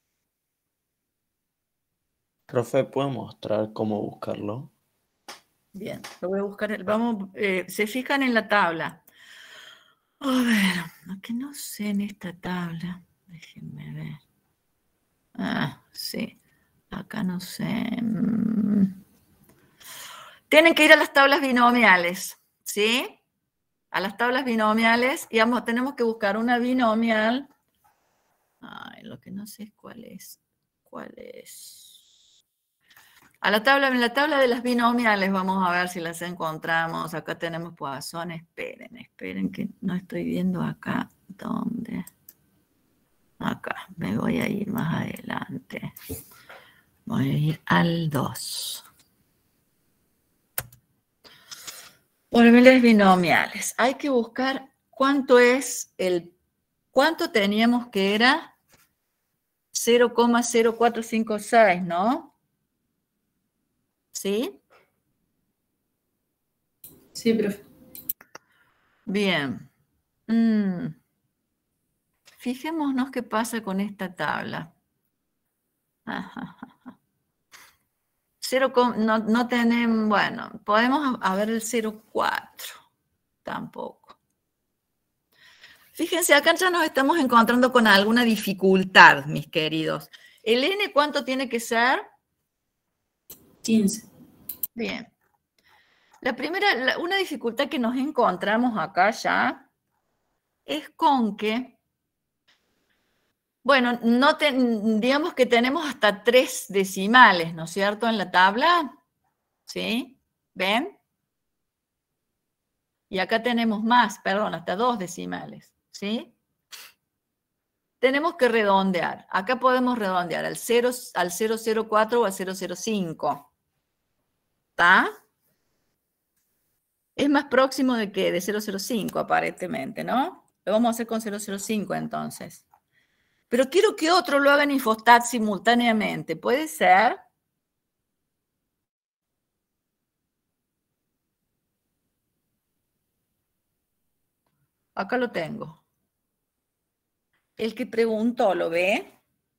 Profe, ¿puede mostrar cómo buscarlo? Bien, lo voy a buscar. Vamos, eh, se fijan en la tabla. A ver, que no sé en esta tabla. Déjenme ver. Ah, sí. Acá no sé. Mm. Tienen que ir a las tablas binomiales, ¿sí? A las tablas binomiales y vamos, tenemos que buscar una binomial Ay, lo que no sé es cuál es. ¿Cuál es? A la tabla, en la tabla de las binomiales, vamos a ver si las encontramos. Acá tenemos Poisson. Esperen, esperen, que no estoy viendo acá. ¿Dónde? Acá, me voy a ir más adelante. Voy a ir al dos. Polinomiales binomiales. Hay que buscar cuánto es el, cuánto teníamos que era cero coma cero cuatro cinco seis, ¿no? ¿Sí? Sí, profe. Bien. Mm. Fijémonos qué pasa con esta tabla. Ajá. Cero, no, no tenemos, bueno, podemos a ver el cero coma cuatro. Tampoco. Fíjense, acá ya nos estamos encontrando con alguna dificultad, mis queridos. ¿El n cuánto tiene que ser? quince. Bien. La primera, la, una dificultad que nos encontramos acá ya es con que, bueno, no te, digamos que tenemos hasta tres decimales, ¿no es cierto?, en la tabla. ¿Sí? ¿Ven? Y acá tenemos más, perdón, hasta dos decimales. ¿Sí? Tenemos que redondear. Acá podemos redondear al, cero, al cero coma cero cuatro o al cero coma cero cinco. ¿Está? Es más próximo de que de cero coma cero cinco, aparentemente, ¿no? Lo vamos a hacer con cero coma cero cinco, entonces. Pero quiero que otro lo haga en Infostat simultáneamente. ¿Puede ser? Acá lo tengo. El que preguntó, ¿lo ve?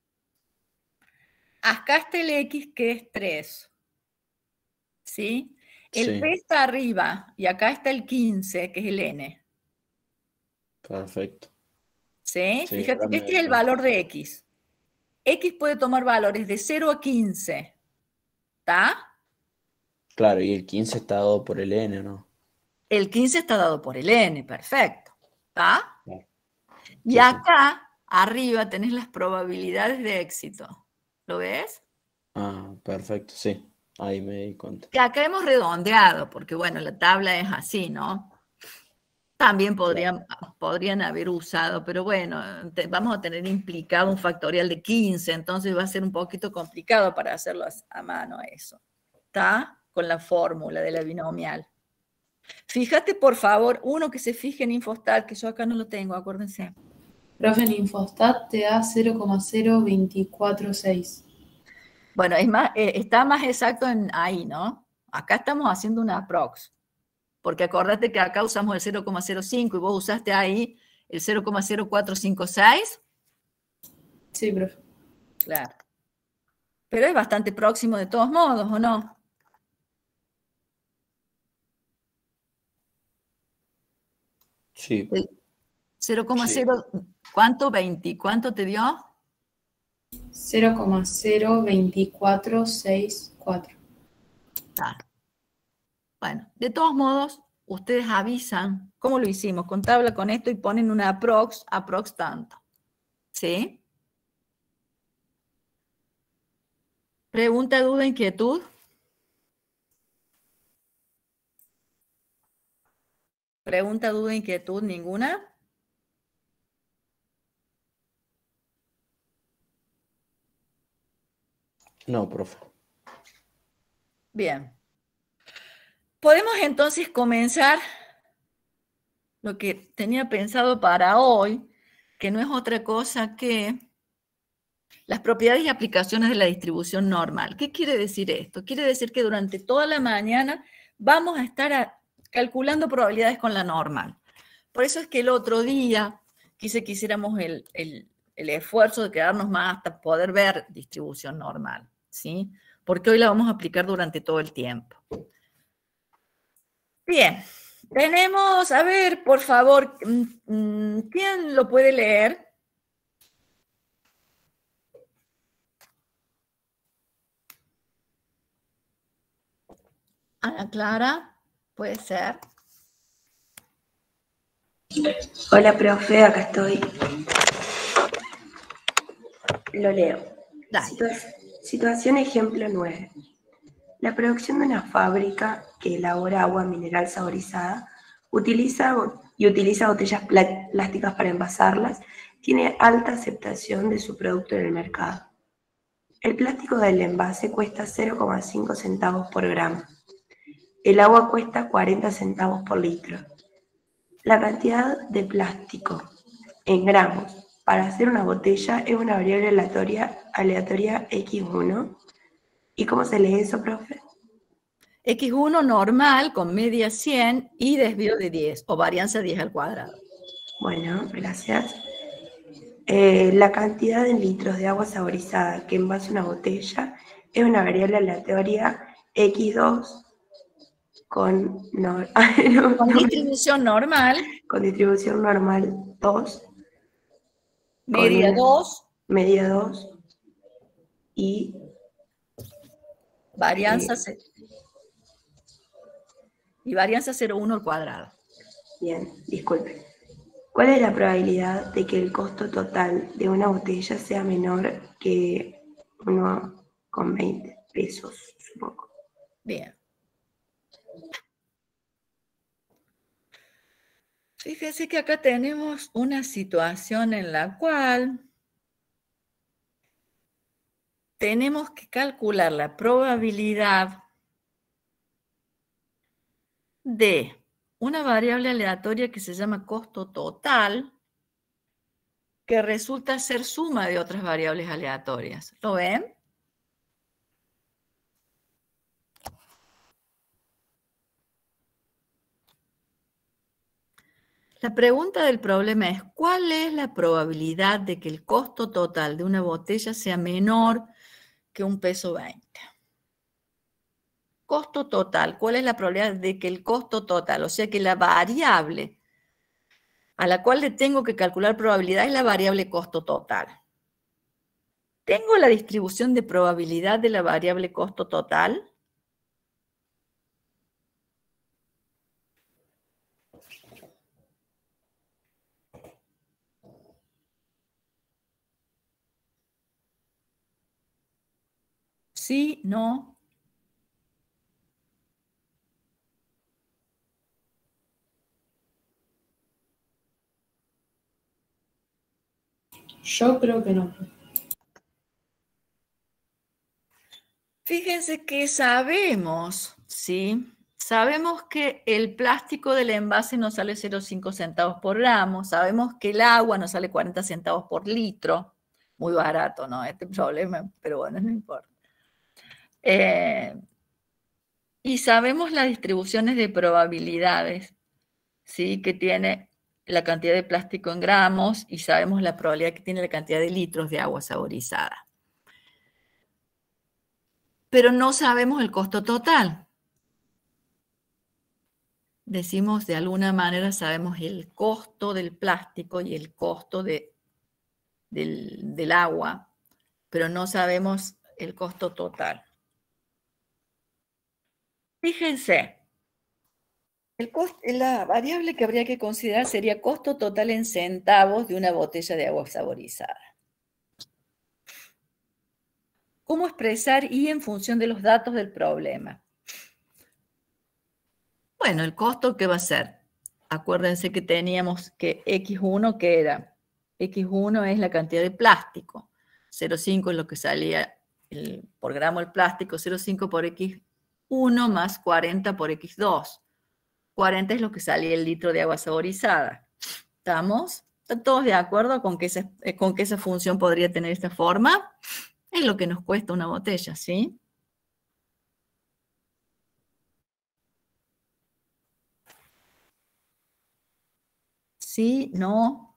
Acá está el X, que es tres. ¿Sí? El Sí. P está arriba y acá está el quince, que es el N. Perfecto. ¿Sí? Sí, Fíjate, ahora me este doy es el cuenta. valor de X. X puede tomar valores de cero a quince. ¿Está? Claro, y el quince está dado por el N, ¿no? El quince está dado por el N, perfecto. ¿Está? Claro. Y Sí, sí. acá, arriba, tenés las probabilidades de éxito. ¿Lo ves? Ah, perfecto, sí. Ahí me di cuenta. Que acá hemos redondeado, porque bueno, la tabla es así, ¿no? También podrían, podrían haber usado, pero bueno, te, vamos a tener implicado un factorial de quince, entonces va a ser un poquito complicado para hacerlo a, a mano eso. ¿Está? Con la fórmula de la binomial. Fíjate, por favor, uno que se fije en Infostat, que yo acá no lo tengo, acuérdense. Profe, en Infostat te da cero coma cero veinticuatro seis. Bueno, es más, eh, está más exacto en ahí, ¿no? Acá estamos haciendo una aprox. Porque acordate que acá usamos el cero coma cero cinco y vos usaste ahí el cero coma cero cuatro cinco seis. Sí, profe. Claro. Pero es bastante próximo de todos modos, ¿o no? Sí. cero coma cero, ¿cuánto? veinte, ¿cuánto te dio? cero coma cero veinticuatro sesenta y cuatro. Claro. Bueno, de todos modos, ustedes avisan cómo lo hicimos, con tabla con esto y ponen una aprox, aprox tanto. ¿Sí? Pregunta, duda, inquietud. Pregunta, duda, inquietud, ninguna. No, profe. Bien. Podemos entonces comenzar lo que tenía pensado para hoy, que no es otra cosa que las propiedades y aplicaciones de la distribución normal. ¿Qué quiere decir esto? Quiere decir que durante toda la mañana vamos a estar a, calculando probabilidades con la normal. Por eso es que el otro día quise que hiciéramos el, el, el esfuerzo de quedarnos más hasta poder ver distribución normal, ¿sí? Porque hoy la vamos a aplicar durante todo el tiempo. Bien, tenemos, a ver, por favor, ¿quién lo puede leer? Ana Clara, puede ser. Hola, profe, acá estoy. Lo leo. Dale. Situa- situación ejemplo nueve. La producción de una fábrica que elabora agua mineral saborizada utiliza, bo- y utiliza botellas pla- plásticas para envasarlas, tiene alta aceptación de su producto en el mercado. El plástico del envase cuesta cero coma cinco centavos por gramo. El agua cuesta cuarenta centavos por litro. La cantidad de plástico en gramos para hacer una botella es una variable aleatoria, aleatoria equis uno. ¿Y cómo se lee eso, profe? equis uno normal con media cien y desvío de diez, o varianza diez al cuadrado. Bueno, gracias. Eh, la cantidad de litros de agua saborizada que envase una botella es una variable aleatoria equis dos con, no- no, Con no, distribución normal, con distribución normal dos, media con dos, media dos y varianza, eh, ce- y varianza cero coma uno al cuadrado. bien, disculpe. ¿Cuál es la probabilidad de que el costo total de una botella sea menor que uno coma veinte pesos, supongo? Bien. Fíjense que acá tenemos una situación en la cual tenemos que calcular la probabilidad de una variable aleatoria que se llama costo total, que resulta ser suma de otras variables aleatorias. ¿Lo ven? La pregunta del problema es, ¿cuál es la probabilidad de que el costo total de una botella sea menor que un peso veinte? Costo total, ¿cuál es la probabilidad de que el costo total, o sea que la variable a la cual le tengo que calcular probabilidad es la variable costo total? ¿Tengo la distribución de probabilidad de la variable costo total? ¿Sí? ¿No? Yo creo que no. Fíjense que sabemos, ¿sí? Sabemos que el plástico del envase nos sale cero coma cinco centavos por gramo, sabemos que el agua nos sale cuarenta centavos por litro, muy barato, ¿no? Este problema, pero bueno, no importa. Eh, y sabemos las distribuciones de probabilidades, ¿sí? Que tiene la cantidad de plástico en gramos y sabemos la probabilidad que tiene la cantidad de litros de agua saborizada. Pero no sabemos el costo total. Decimos de alguna manera, sabemos el costo del plástico y el costo de, del, del agua, pero no sabemos el costo total. Fíjense, el costo, la variable que habría que considerar sería costo total en centavos de una botella de agua saborizada. ¿Cómo expresar I en función de los datos del problema? Bueno, el costo, ¿qué va a ser? Acuérdense que teníamos que equis uno, ¿qué era? equis uno es la cantidad de plástico. cero coma cinco es lo que salía el, por gramo el plástico, cero coma cinco por equis uno más cuarenta por equis dos. cuarenta es lo que salía el litro de agua saborizada. ¿Estamos? ¿Están todos de acuerdo con que, esa, con que esa función podría tener esta forma? Es lo que nos cuesta una botella, ¿sí? ¿Sí? ¿No?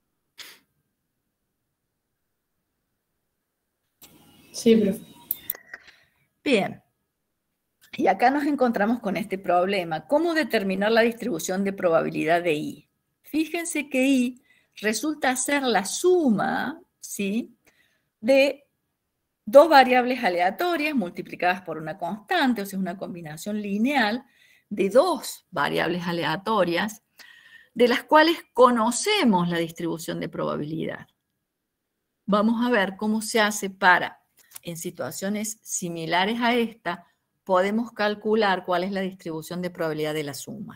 Sí, profe. Bien. Y acá nos encontramos con este problema. ¿Cómo determinar la distribución de probabilidad de I? Fíjense que I resulta ser la suma, ¿sí?, de dos variables aleatorias multiplicadas por una constante, o sea, es una combinación lineal de dos variables aleatorias de las cuales conocemos la distribución de probabilidad. vamos a ver cómo se hace para, en situaciones similares a esta, podemos calcular cuál es la distribución de probabilidad de la suma.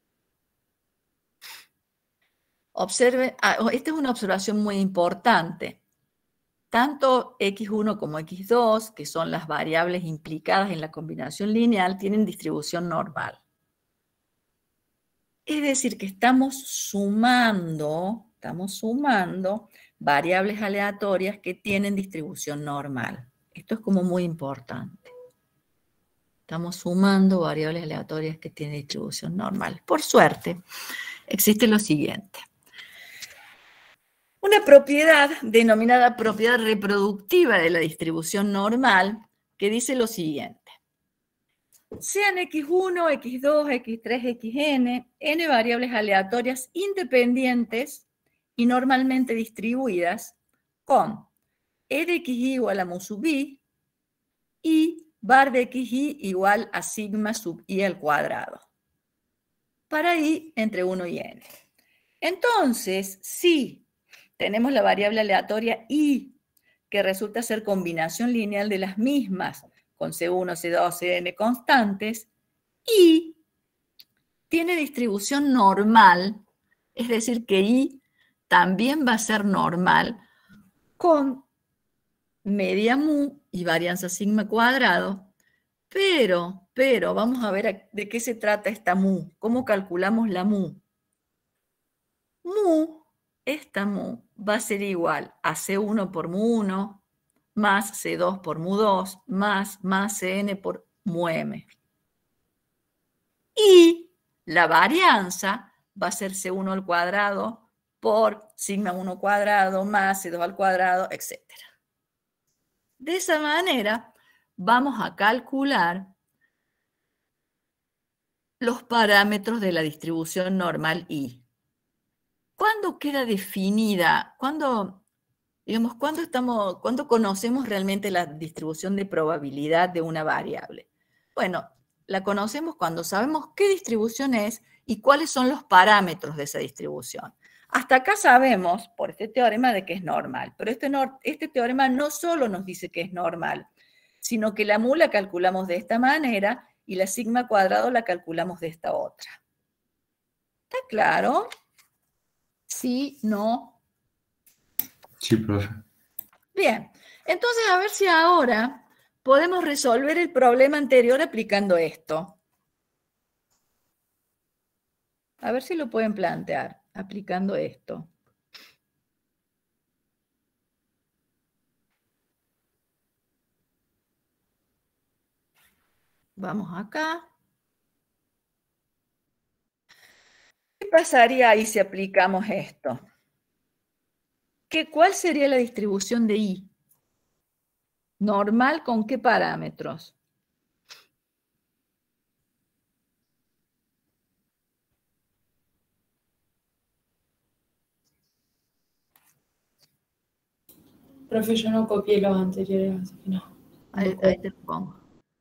Observe, esta es una observación muy importante. Tanto equis uno como equis dos, que son las variables implicadas en la combinación lineal, tienen distribución normal. Es decir, que estamos sumando, estamos sumando variables aleatorias que tienen distribución normal. Esto es como muy importante. Estamos sumando variables aleatorias que tienen distribución normal. Por suerte, existe lo siguiente. Una propiedad denominada propiedad reproductiva de la distribución normal que dice lo siguiente. Sean equis uno, equis dos, equis tres, xn, n variables aleatorias independientes y normalmente distribuidas con e de xy igual a mu sub i y bar de xy igual a sigma sub i al cuadrado. Para i entre uno y n. Entonces, si tenemos la variable aleatoria i, que resulta ser combinación lineal de las mismas, con ce uno, ce dos, cn constantes, y tiene distribución normal, es decir, que i también va a ser normal, con media mu y varianza sigma cuadrado, pero, pero, vamos a ver de qué se trata esta mu, cómo calculamos la mu. Mu, esta mu, va a ser igual a ce uno por mu uno, más ce dos por mu dos, más, más cn por mu m. Y la varianza va a ser ce uno al cuadrado por sigma uno cuadrado, más ce dos al cuadrado, etcétera. De esa manera, vamos a calcular los parámetros de la distribución normal I. ¿Cuándo queda definida? ¿Cuándo, digamos, cuándo, estamos, ¿cuándo conocemos realmente la distribución de probabilidad de una variable? Bueno, la conocemos cuando sabemos qué distribución es y cuáles son los parámetros de esa distribución. Hasta acá sabemos, por este teorema, de que es normal. Pero este, no, este teorema no solo nos dice que es normal, sino que la mu la calculamos de esta manera y la sigma cuadrado la calculamos de esta otra. ¿Está claro? ¿Sí? ¿No? Sí, profe. Bien, entonces a ver si ahora podemos resolver el problema anterior aplicando esto. A ver si lo pueden plantear aplicando esto. Vamos acá. ¿Qué pasaría ahí si aplicamos esto? ¿Qué, ¿Cuál sería la distribución de I? ¿Normal con qué parámetros? Profe, yo no copié los anteriores, así que no. Ahí, ahí te lo pongo.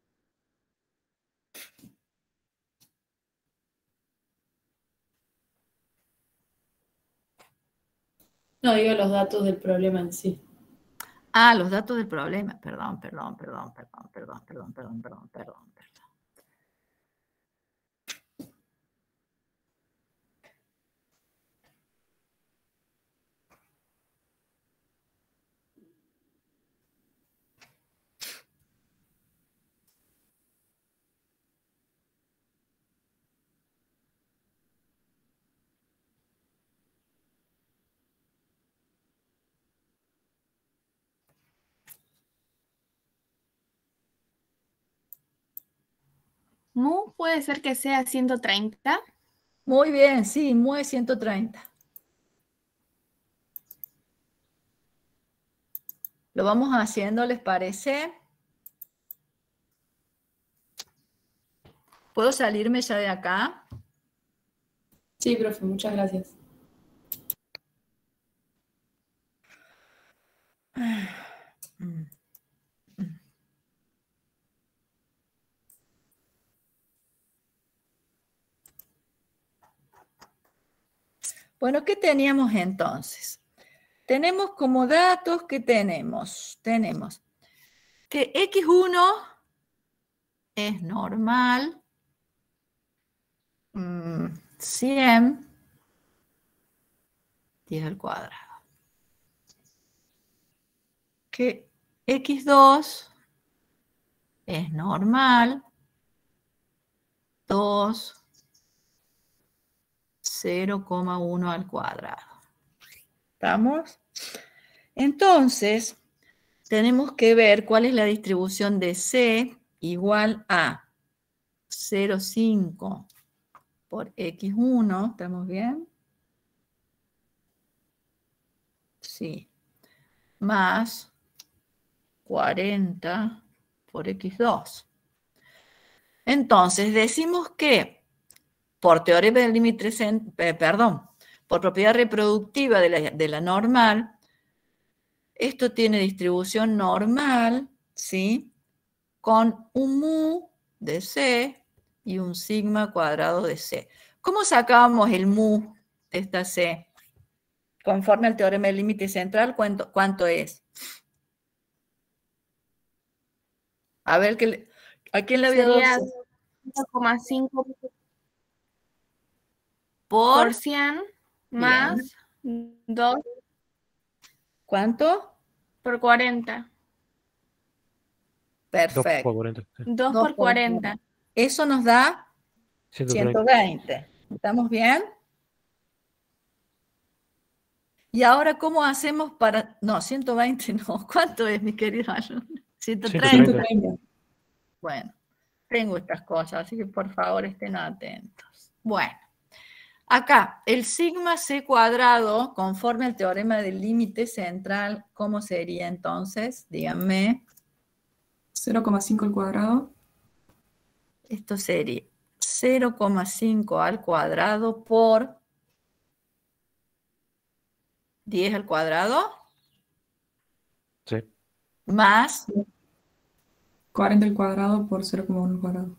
No, digo los datos del problema en sí. Ah, los datos del problema. Perdón, perdón, perdón, perdón, perdón, perdón, perdón, perdón, perdón, perdón. Mu puede ser que sea ciento treinta. Muy bien, sí, mu es ciento treinta. Lo vamos haciendo, ¿les parece? ¿Puedo salirme ya de acá? Sí, profe, muchas gracias. Bueno, ¿qué teníamos entonces? tenemos como datos que tenemos, tenemos que equis uno es normal, mmm, cien, diez al cuadrado. Que equis dos es normal, dos, cero coma uno al cuadrado. ¿Estamos? Entonces, tenemos que ver cuál es la distribución de C igual a cero coma cinco por equis uno. ¿Estamos bien? Sí. Más cuarenta por equis dos. Entonces, decimos que por teorema del límite, eh, perdón, por propiedad reproductiva de la, de la normal, esto tiene distribución normal, ¿sí? Con un mu de C y un sigma cuadrado de C. ¿Cómo sacábamos el mu de esta C? Conforme al teorema del límite central, ¿cuánto, cuánto es? A ver, ¿qué, ¿a quién le había dado? Sería cero coma cinco por, por cien más dos ¿cuánto? por cuarenta. Perfecto. dos por cuarenta. Sí. dos por cuarenta. Eso nos da ciento ciento treinta. veinte. ¿Estamos bien? Y ahora, ¿cómo hacemos para...? No, ciento veinte no. ¿Cuánto es, mi querido alumno? ciento treinta. ciento treinta. ciento treinta. Bueno, tengo estas cosas, así que por favor estén atentos. Bueno, acá, el sigma C cuadrado, conforme al teorema del límite central, ¿cómo sería entonces? Díganme. cero coma cinco al cuadrado. Esto sería cero coma cinco al cuadrado por diez al cuadrado Sí. más cuarenta al cuadrado por cero coma uno al cuadrado.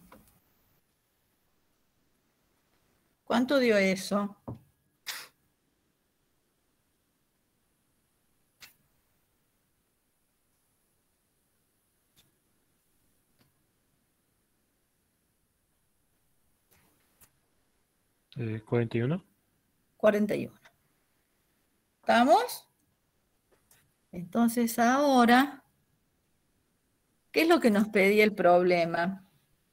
¿cuánto dio eso? Eh, cuarenta y uno. cuarenta y uno. ¿Estamos? Entonces ahora, ¿qué es lo que nos pedía el problema?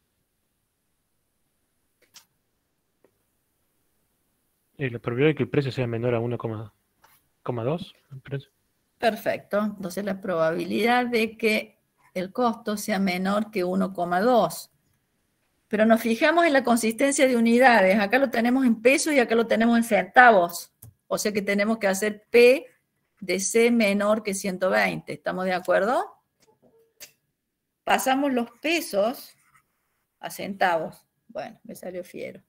Eh, la probabilidad de que el precio sea menor a uno coma dos. Perfecto. Entonces la probabilidad de que el costo sea menor que uno coma dos. Pero nos fijamos en la consistencia de unidades. Acá lo tenemos en pesos y acá lo tenemos en centavos. O sea que tenemos que hacer P de C menor que ciento veinte. ¿Estamos de acuerdo? Pasamos los pesos a centavos. Bueno, me salió fiero.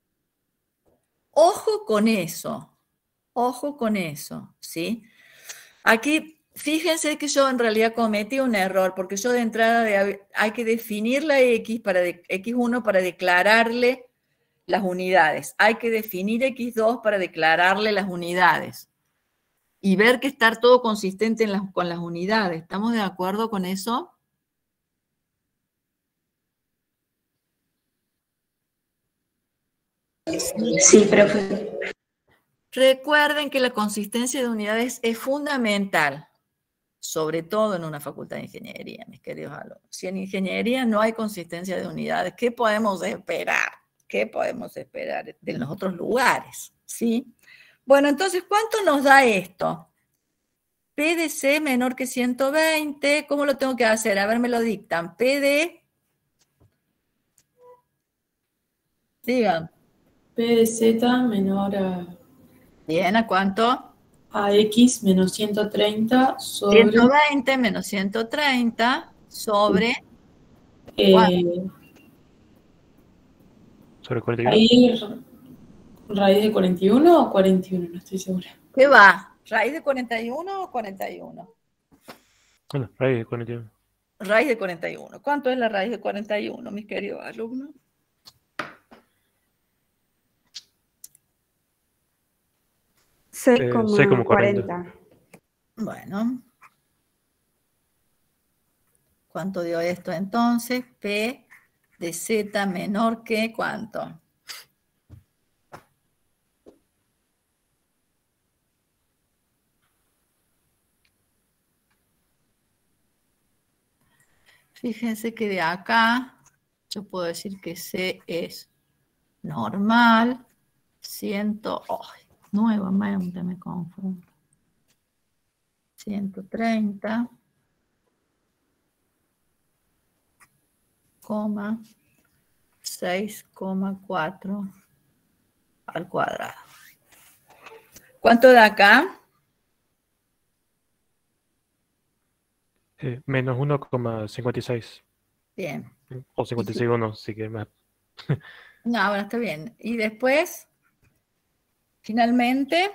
Ojo con eso. Ojo con eso, ¿sí? Aquí, fíjense que yo en realidad cometí un error, porque yo de entrada de, hay que definir la X para de, equis uno para declararle las unidades. Hay que definir equis dos para declararle las unidades. Y ver que estar todo consistente en las, con las unidades. ¿Estamos de acuerdo con eso? Sí, profe. Recuerden que la consistencia de unidades es fundamental, sobre todo en una facultad de ingeniería, mis queridos alumnos. Si en ingeniería no hay consistencia de unidades, ¿qué podemos esperar? ¿Qué podemos esperar de los otros lugares? ¿Sí? Bueno, entonces, ¿cuánto nos da esto? P de C menor que ciento veinte, ¿cómo lo tengo que hacer? A ver, me lo dictan. P de... Digan. P de Z menor a, Bien, ¿a cuánto? a X menos ciento treinta sobre... ciento veinte menos ciento treinta sobre... eh, Sobre cuarenta y uno. ahí raíz de cuarenta y uno o cuarenta y uno, no estoy segura. ¿Qué va? ¿Raíz de cuarenta y uno o cuarenta y uno? Bueno, raíz de cuarenta y uno. Raíz de cuarenta y uno. ¿Cuánto es la raíz de cuarenta y uno, mis queridos alumnos? C Eh, como C como cuarenta. cuarenta. Bueno. ¿Cuánto dio esto entonces? P de Z menor que ¿cuánto? Fíjense que de acá yo puedo decir que C es normal, ciento, oh, nuevamente me confundo, ciento treinta, seis coma cuatro al cuadrado. ¿Cuánto da acá? Eh, menos uno coma cincuenta y seis. Bien. O cincuenta y seis coma uno, sí que más. No, bueno, está bien. Y después, finalmente,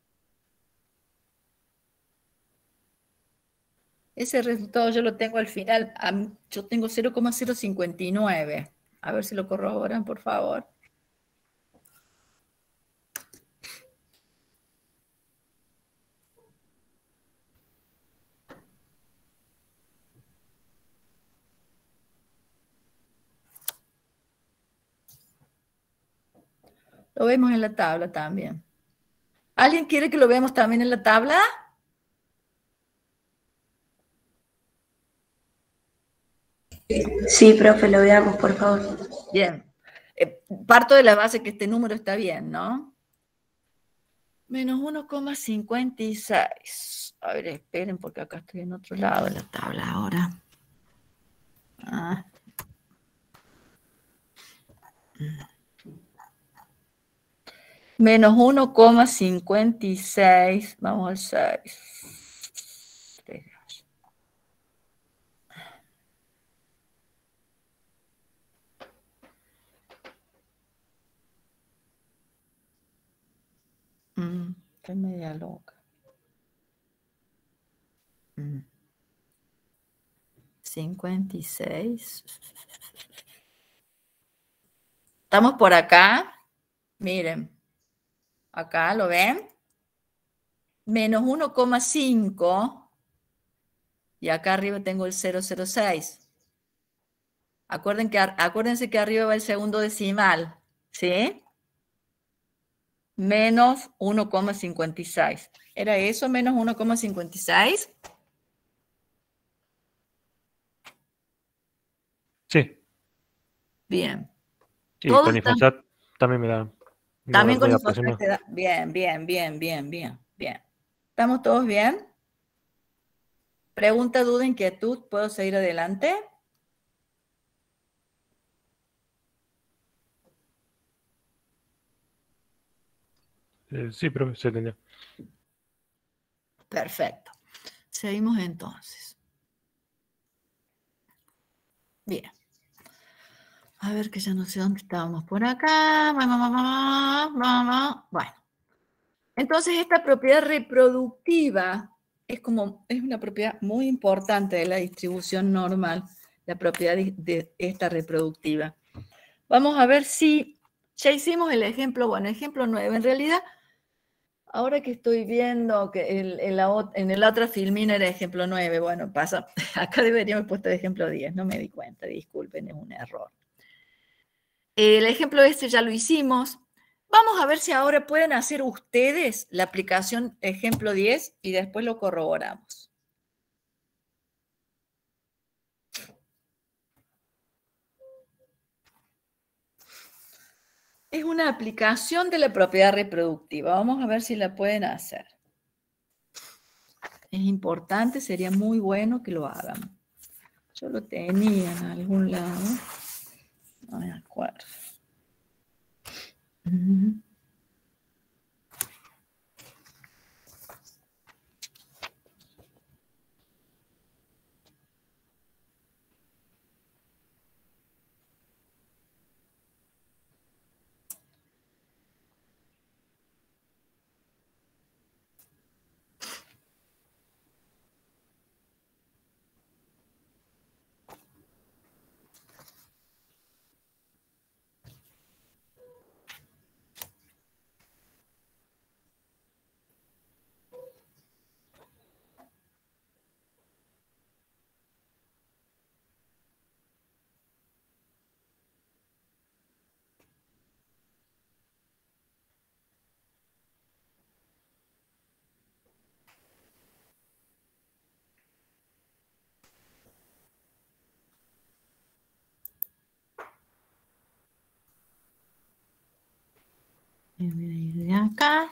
ese resultado yo lo tengo al final. Yo tengo cero coma cero cincuenta y nueve. A ver si lo corroboran, por favor. Lo vemos en la tabla también. ¿Alguien quiere que lo veamos también en la tabla? Sí, profe, lo veamos, por favor. Bien. Eh, parto de la base que este número está bien, ¿no? Menos uno coma cincuenta y seis. A ver, esperen porque acá estoy en otro lado de la tabla ahora. Ah. Menos uno coma cincuenta y seis. Vamos al seis. Mm, estoy media loca. Mm. cincuenta y seis. ¿Estamos por acá? Miren. Acá, ¿lo ven? Menos uno coma cinco. Y acá arriba tengo el cero coma cero seis. Acuérdense que, acuérdense que arriba va el segundo decimal. ¿Sí? Menos uno coma cincuenta y seis. ¿Era eso menos uno coma cincuenta y seis? Sí. Bien. Y con InfoSat también me da. También con InfoSat te da. Bien, bien, bien, bien, bien, bien. ¿Estamos todos bien? Pregunta, duda, inquietud. ¿Puedo seguir adelante? Eh, sí, pero se entendió. Perfecto. Seguimos entonces. Bien. A ver que ya no sé dónde estábamos por acá. Bueno. Entonces esta propiedad reproductiva es como, es una propiedad muy importante de la distribución normal, la propiedad de, de esta reproductiva. Vamos a ver si, ya hicimos el ejemplo, bueno, ejemplo nueve, en realidad, ahora que estoy viendo que el, el, en el otra filmina era ejemplo nueve, bueno, pasa, acá debería haber puesto ejemplo diez, no me di cuenta, disculpen, es un error. El ejemplo este ya lo hicimos. Vamos a ver si ahora pueden hacer ustedes la aplicación ejemplo diez y después lo corroboramos. Es una aplicación de la propiedad reproductiva. Vamos a ver si la pueden hacer. Es importante, sería muy bueno que lo hagan. Yo lo tenía en algún lado. No me acuerdo. Uh-huh. Y voy a ir de acá.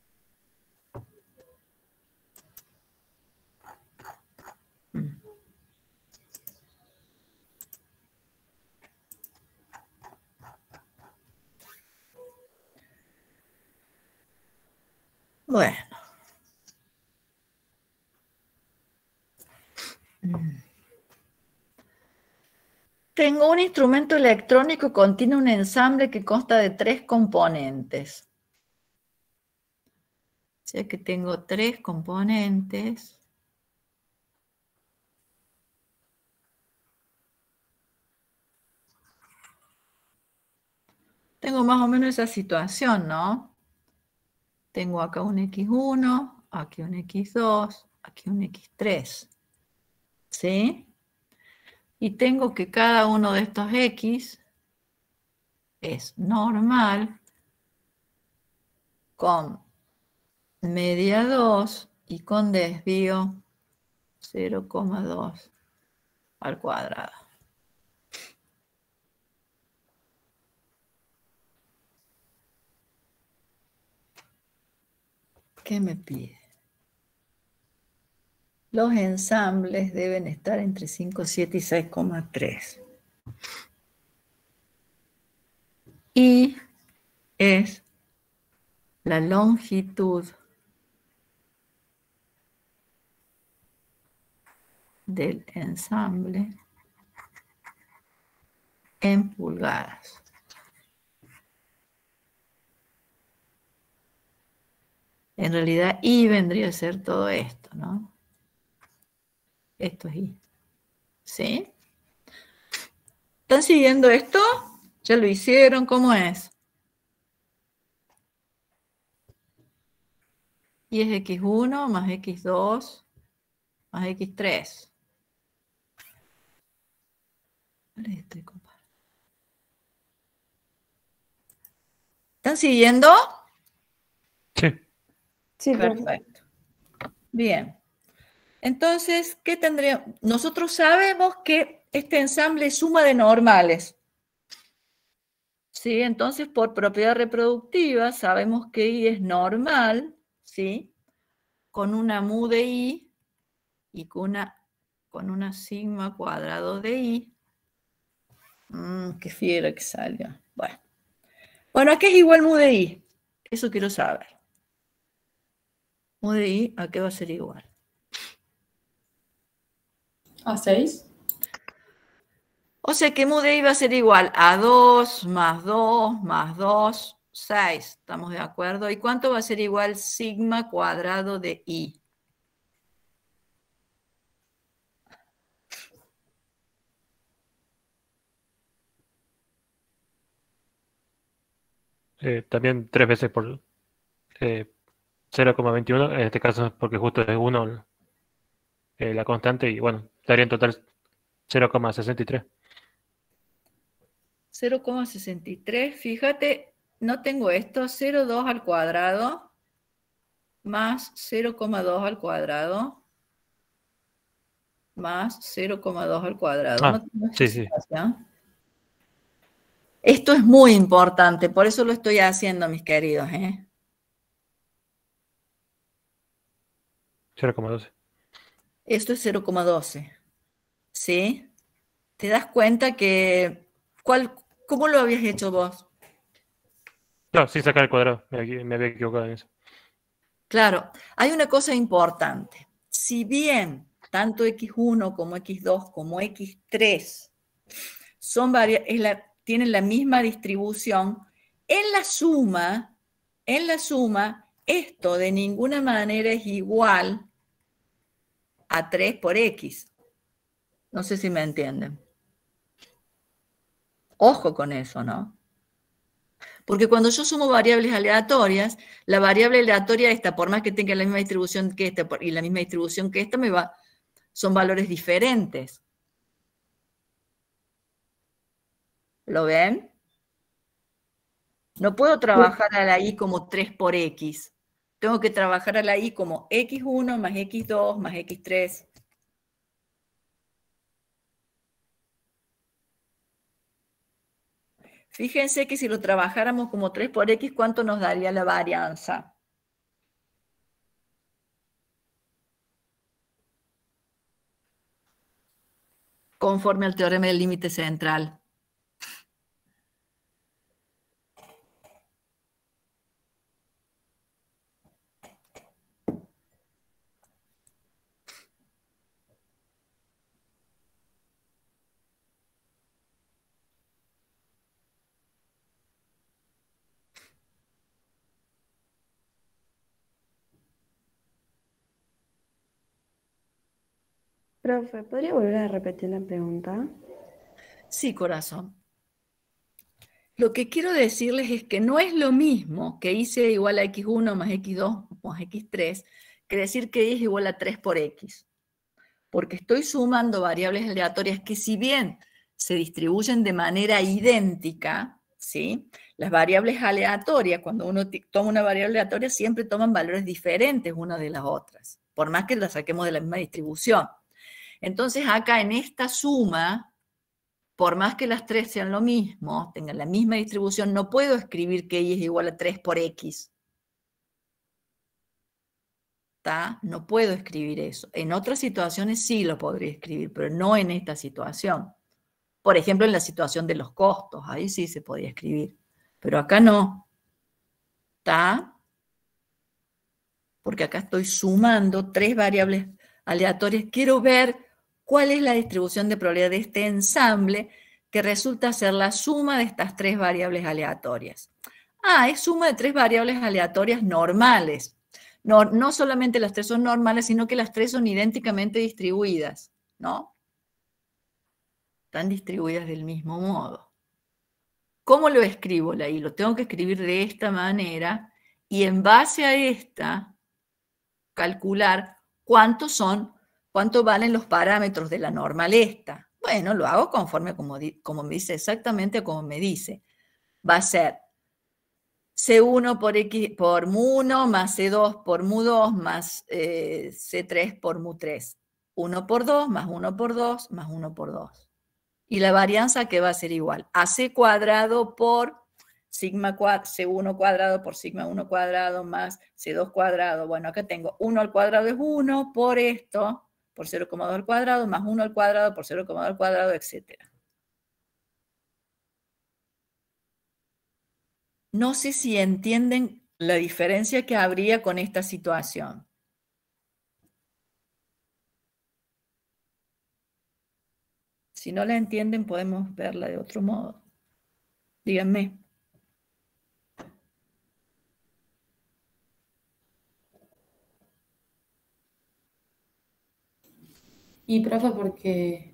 Bueno. Tengo un instrumento electrónico que contiene un ensamble que consta de tres componentes. O sea que tengo tres componentes. Tengo más o menos esa situación, ¿no? Tengo acá un equis uno, aquí un equis dos, aquí un equis tres. ¿Sí? Y tengo que cada uno de estos X es normal con media dos y con desvío cero coma dos al cuadrado. ¿Qué me pide? Los ensambles deben estar entre cinco coma siete y seis coma tres. Y es la longitud del ensamble en pulgadas. En realidad, I vendría a ser todo esto, ¿no? Esto es I. ¿Sí? ¿Están siguiendo esto? ¿Ya lo hicieron? ¿Cómo es? Y es equis uno más equis dos más equis tres. ¿Cuál es este, compadre? ¿Están siguiendo? Sí. Sí, Perfecto. Bien. Entonces, ¿qué tendríamos? Nosotros sabemos que este ensamble es suma de normales. ¿Sí? Entonces, por propiedad reproductiva, sabemos que I es normal, ¿sí? Con una mu de I y con una, con una sigma cuadrado de I. Mm, qué fiera que salga. Bueno. Bueno, ¿a qué es igual mu de I? Eso quiero saber. Mu de I, ¿a qué va a ser igual? ¿A seis? O sea que mu de I va a ser igual a dos más dos más dos, seis. ¿Estamos de acuerdo? ¿Y cuánto va a ser igual sigma cuadrado de I? Eh, también tres veces por eh, cero coma veintiuno, en este caso es porque justo es uno eh, la constante y bueno, daría en total cero coma sesenta y tres. cero coma sesenta y tres, fíjate, no tengo esto, cero coma dos al cuadrado más cero coma dos al cuadrado más cero coma dos al cuadrado. Ah, ¿No tengo esta sí, sí. situación? Esto es muy importante, por eso lo estoy haciendo, mis queridos, ¿eh? cero coma doce. Esto es cero coma doce, ¿sí? ¿Te das cuenta que... ¿cuál, ¿Cómo lo habías hecho vos? No, sin sacar el cuadrado, me, había- me había equivocado en eso. Claro, hay una cosa importante. Si bien tanto equis uno como equis dos como equis tres son varia- es la- tienen la misma distribución, en la suma, en la suma, esto de ninguna manera es igual a tres por X. No sé si me entienden. Ojo con eso, ¿no? Porque cuando yo sumo variables aleatorias, la variable aleatoria esta, por más que tenga la misma distribución que esta y la misma distribución que esta, me va, son valores diferentes. ¿Lo ven? No puedo trabajar a la I como tres por X. Tengo que trabajar a la I como equis uno más equis dos más equis tres. Fíjense que si lo trabajáramos como tres por X, ¿cuánto nos daría la varianza? Conforme al teorema del límite central. Profe, ¿podría volver a repetir la pregunta? Sí, corazón. Lo que quiero decirles es que no es lo mismo que y sea igual a equis uno más equis dos más equis tres que decir que y es igual a tres por X. Porque estoy sumando variables aleatorias que si bien se distribuyen de manera idéntica, ¿sí? Las variables aleatorias, cuando uno toma una variable aleatoria, siempre toman valores diferentes unas de las otras, por más que las saquemos de la misma distribución. Entonces acá en esta suma, por más que las tres sean lo mismo, tengan la misma distribución, no puedo escribir que y es igual a tres por X. ¿Tá? No puedo escribir eso. En otras situaciones sí lo podría escribir, pero no en esta situación. Por ejemplo, en la situación de los costos, ahí sí se podía escribir, pero acá no. ¿Tá? Porque acá estoy sumando tres variables aleatorias. Quiero ver cuál es la distribución de probabilidad de este ensamble que resulta ser la suma de estas tres variables aleatorias. Ah, es suma de tres variables aleatorias normales. No, no solamente las tres son normales, sino que las tres son idénticamente distribuidas, ¿no? Están distribuidas del mismo modo. ¿Cómo lo escribo la I? Lo tengo que escribir de esta manera y en base a esta calcular cuántos son, cuánto valen los parámetros de la normal esta. Bueno, lo hago conforme como, como me dice, exactamente como me dice. Va a ser ce uno por, X, por mu uno más ce dos por mu dos más eh, ce tres por mu tres. uno por dos más uno por dos más uno por dos. Y la varianza que va a ser igual a c cuadrado por sigma ce uno cuadrado por sigma uno cuadrado más ce dos cuadrado. Bueno, acá tengo uno al cuadrado es uno por esto, por cero coma dos al cuadrado, más uno al cuadrado por cero coma dos al cuadrado, etcétera. No sé si entienden la diferencia que habría con esta situación. Si no la entienden, podemos verla de otro modo. Díganme. Y, profe, porque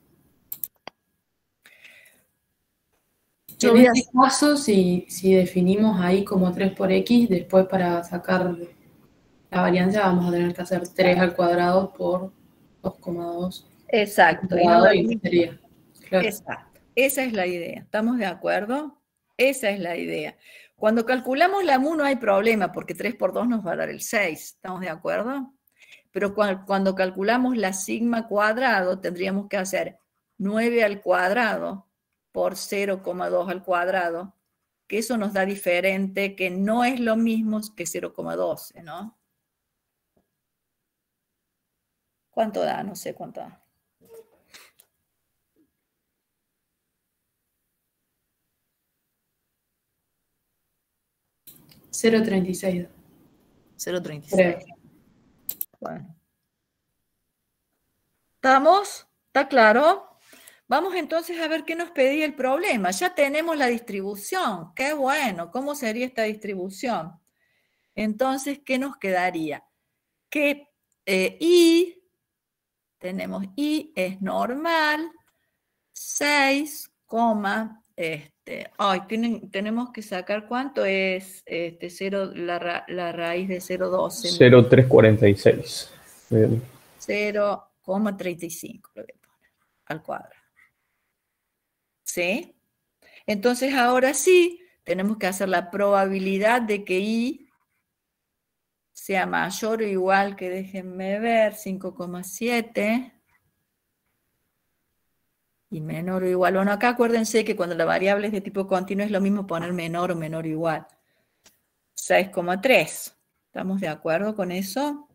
Yo en voy a- este caso, si, si definimos ahí como tres por X, después para sacar la varianza vamos a tener que hacer tres al cuadrado por dos coma dos. Exacto. Y no Cuadrado da- y sería, claro. Exacto. Esa es la idea. ¿Estamos de acuerdo? Esa es la idea. Cuando calculamos la mu no hay problema, porque tres por dos nos va a dar el seis. ¿Estamos de acuerdo? Pero cuando, cuando calculamos la sigma cuadrado, tendríamos que hacer nueve al cuadrado por cero coma dos al cuadrado, que eso nos da diferente, que no es lo mismo que cero coma doce, ¿no? ¿Cuánto da? No sé cuánto da. cero coma treinta y seis. cero coma treinta y seis. Bueno. ¿Estamos? ¿Está claro? Vamos entonces a ver qué nos pedía el problema. Ya tenemos la distribución. ¡Qué bueno! ¿Cómo sería esta distribución? Entonces, ¿qué nos quedaría? Que eh, I, tenemos I es normal, seis, este, ay, tienen, tenemos que sacar cuánto es este, cero, la, ra, la raíz de cero coma doce. cero coma trescientos cuarenta y seis. cero coma treinta y cinco lo voy a poner al cuadrado. ¿Sí? Entonces ahora sí, tenemos que hacer la probabilidad de que I sea mayor o igual que, déjenme ver, cinco coma siete. y menor o igual. Bueno, acá acuérdense que cuando la variable es de tipo continuo es lo mismo poner menor o menor o igual. seis coma tres. ¿Estamos de acuerdo con eso?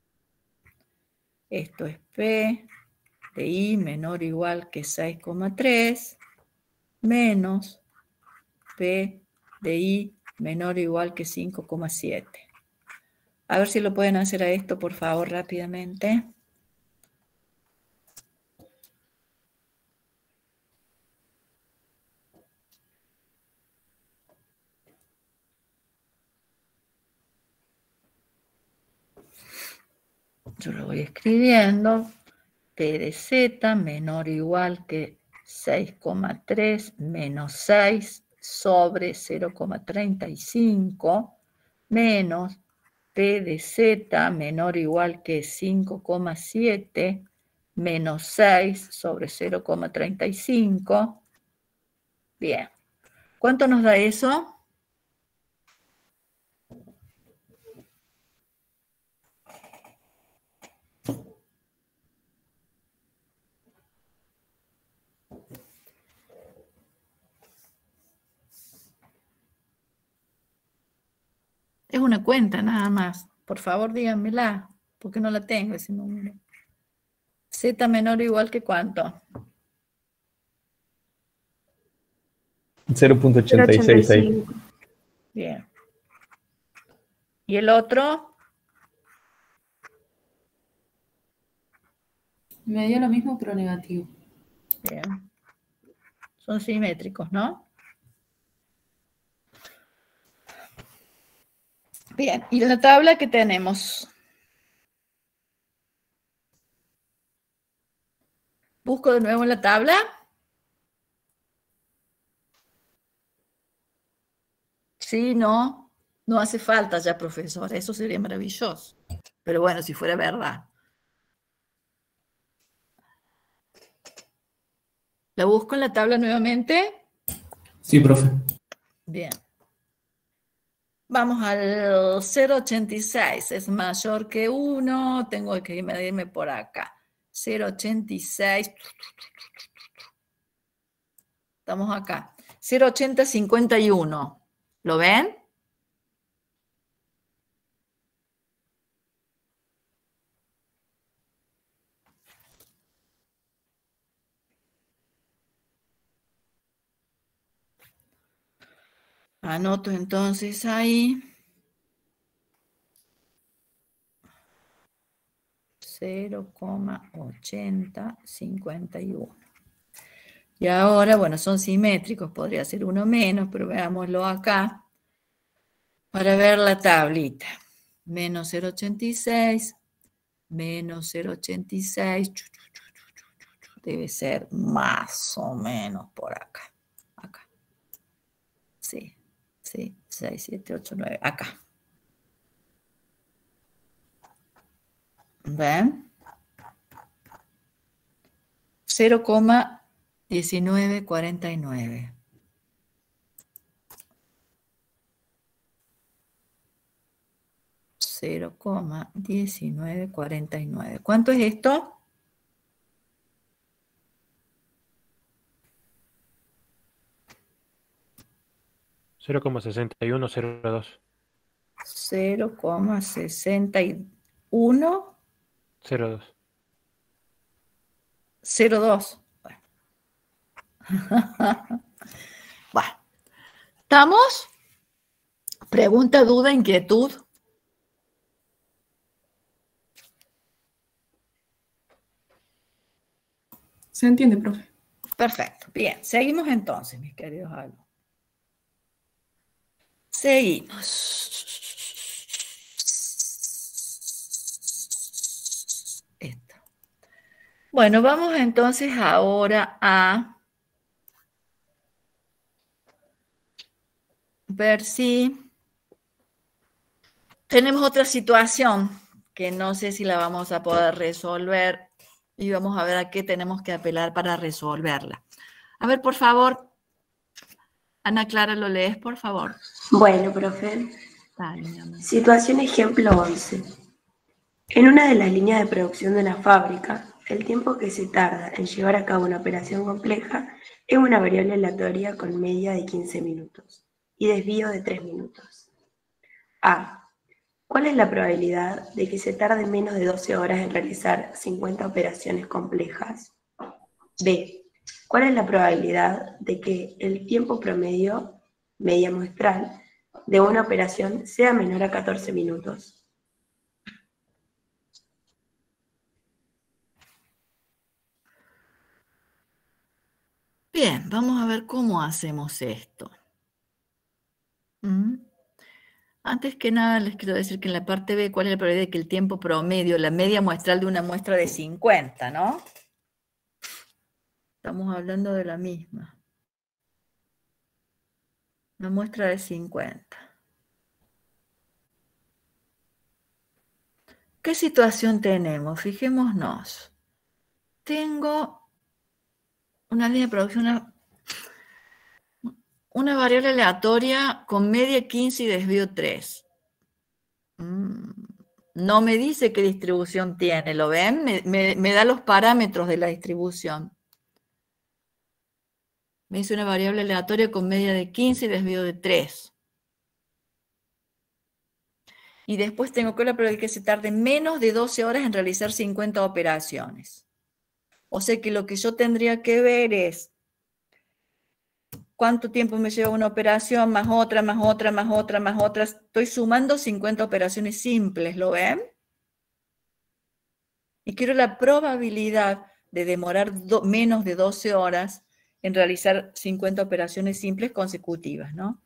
Esto es P de I menor o igual que seis coma tres menos P de I menor o igual que cinco coma siete. A ver si lo pueden hacer a esto, por favor, rápidamente. Yo lo voy escribiendo. P de Z menor o igual que seis coma tres menos seis sobre cero coma treinta y cinco menos P de Z menor o igual que cinco coma siete menos seis sobre cero coma treinta y cinco. Bien. ¿Cuánto nos da eso? Es una cuenta nada más. Por favor, díganmela, porque no la tengo ese número. Z menor o igual que ¿cuánto? cero punto ochenta y seis ahí. Bien. ¿Y el otro? Me dio lo mismo, pero negativo. Bien. Son simétricos, ¿no? Bien, y la tabla que tenemos. Busco de nuevo en la tabla. Sí, no, no hace falta ya, profesor. Eso sería maravilloso. Pero bueno, si fuera verdad. ¿La busco en la tabla nuevamente? Sí, profe. Bien. Vamos al cero coma ochenta y seis, es mayor que uno, tengo que medirme por acá. cero coma ochenta y seis, estamos acá. cero coma ochenta cincuenta y uno, ¿lo ven? Anoto entonces ahí. cero coma ochenta cincuenta y uno. Y ahora, bueno, son simétricos, podría ser uno menos, pero veámoslo acá para ver la tablita. Menos cero coma ochenta y seis, menos cero coma ochenta y seis, debe ser más o menos por acá. Acá. Sí, sí, seis, siete, ocho, nueve, acá. ¿Ven? cero coma diecinueve cuarenta y nueve. cero coma diecinueve cuarenta y nueve. ¿Cuánto es esto? cero coma sesenta y uno cero dos. cero coma sesenta y uno cero dos. cero dos. Bueno. Bueno. ¿Estamos? Pregunta, duda, inquietud. ¿Se entiende, profe? Perfecto. Bien, seguimos entonces, mis queridos alumnos. Seguimos. Esto. Bueno, vamos entonces ahora a ver si tenemos otra situación que no sé si la vamos a poder resolver y vamos a ver a qué tenemos que apelar para resolverla. A ver, por favor, Ana Clara, ¿lo lees, por favor? Bueno, profe. Dale, mi amor. Situación ejemplo once. En una de las líneas de producción de la fábrica, el tiempo que se tarda en llevar a cabo una operación compleja es una variable aleatoria con media de quince minutos y desvío de tres minutos. A. ¿Cuál es la probabilidad de que se tarde menos de doce horas en realizar cincuenta operaciones complejas? B. ¿Cuál es la probabilidad de que el tiempo promedio, media muestral, de una operación sea menor a catorce minutos? Bien, vamos a ver cómo hacemos esto. ¿Mm? Antes que nada, les quiero decir que en la parte B, ¿cuál es la probabilidad de que el tiempo promedio, la media muestral de una muestra de cincuenta, ¿no? Estamos hablando de la misma. Una muestra de cincuenta. ¿Qué situación tenemos? Fijémonos. Tengo una línea de producción, una, una variable aleatoria con media quince y desvío tres. Mm, no me dice qué distribución tiene, ¿lo ven? Me, me, me da los parámetros de la distribución. Me dice una variable aleatoria con media de quince y desvío de tres. Y después tengo que la probabilidad que se tarde menos de doce horas en realizar cincuenta operaciones. O sea que lo que yo tendría que ver es cuánto tiempo me lleva una operación, más otra, más otra, más otra, más otra. Estoy sumando cincuenta operaciones simples, ¿lo ven? Y quiero la probabilidad de demorar do, menos de doce horas en realizar cincuenta operaciones simples consecutivas, ¿no?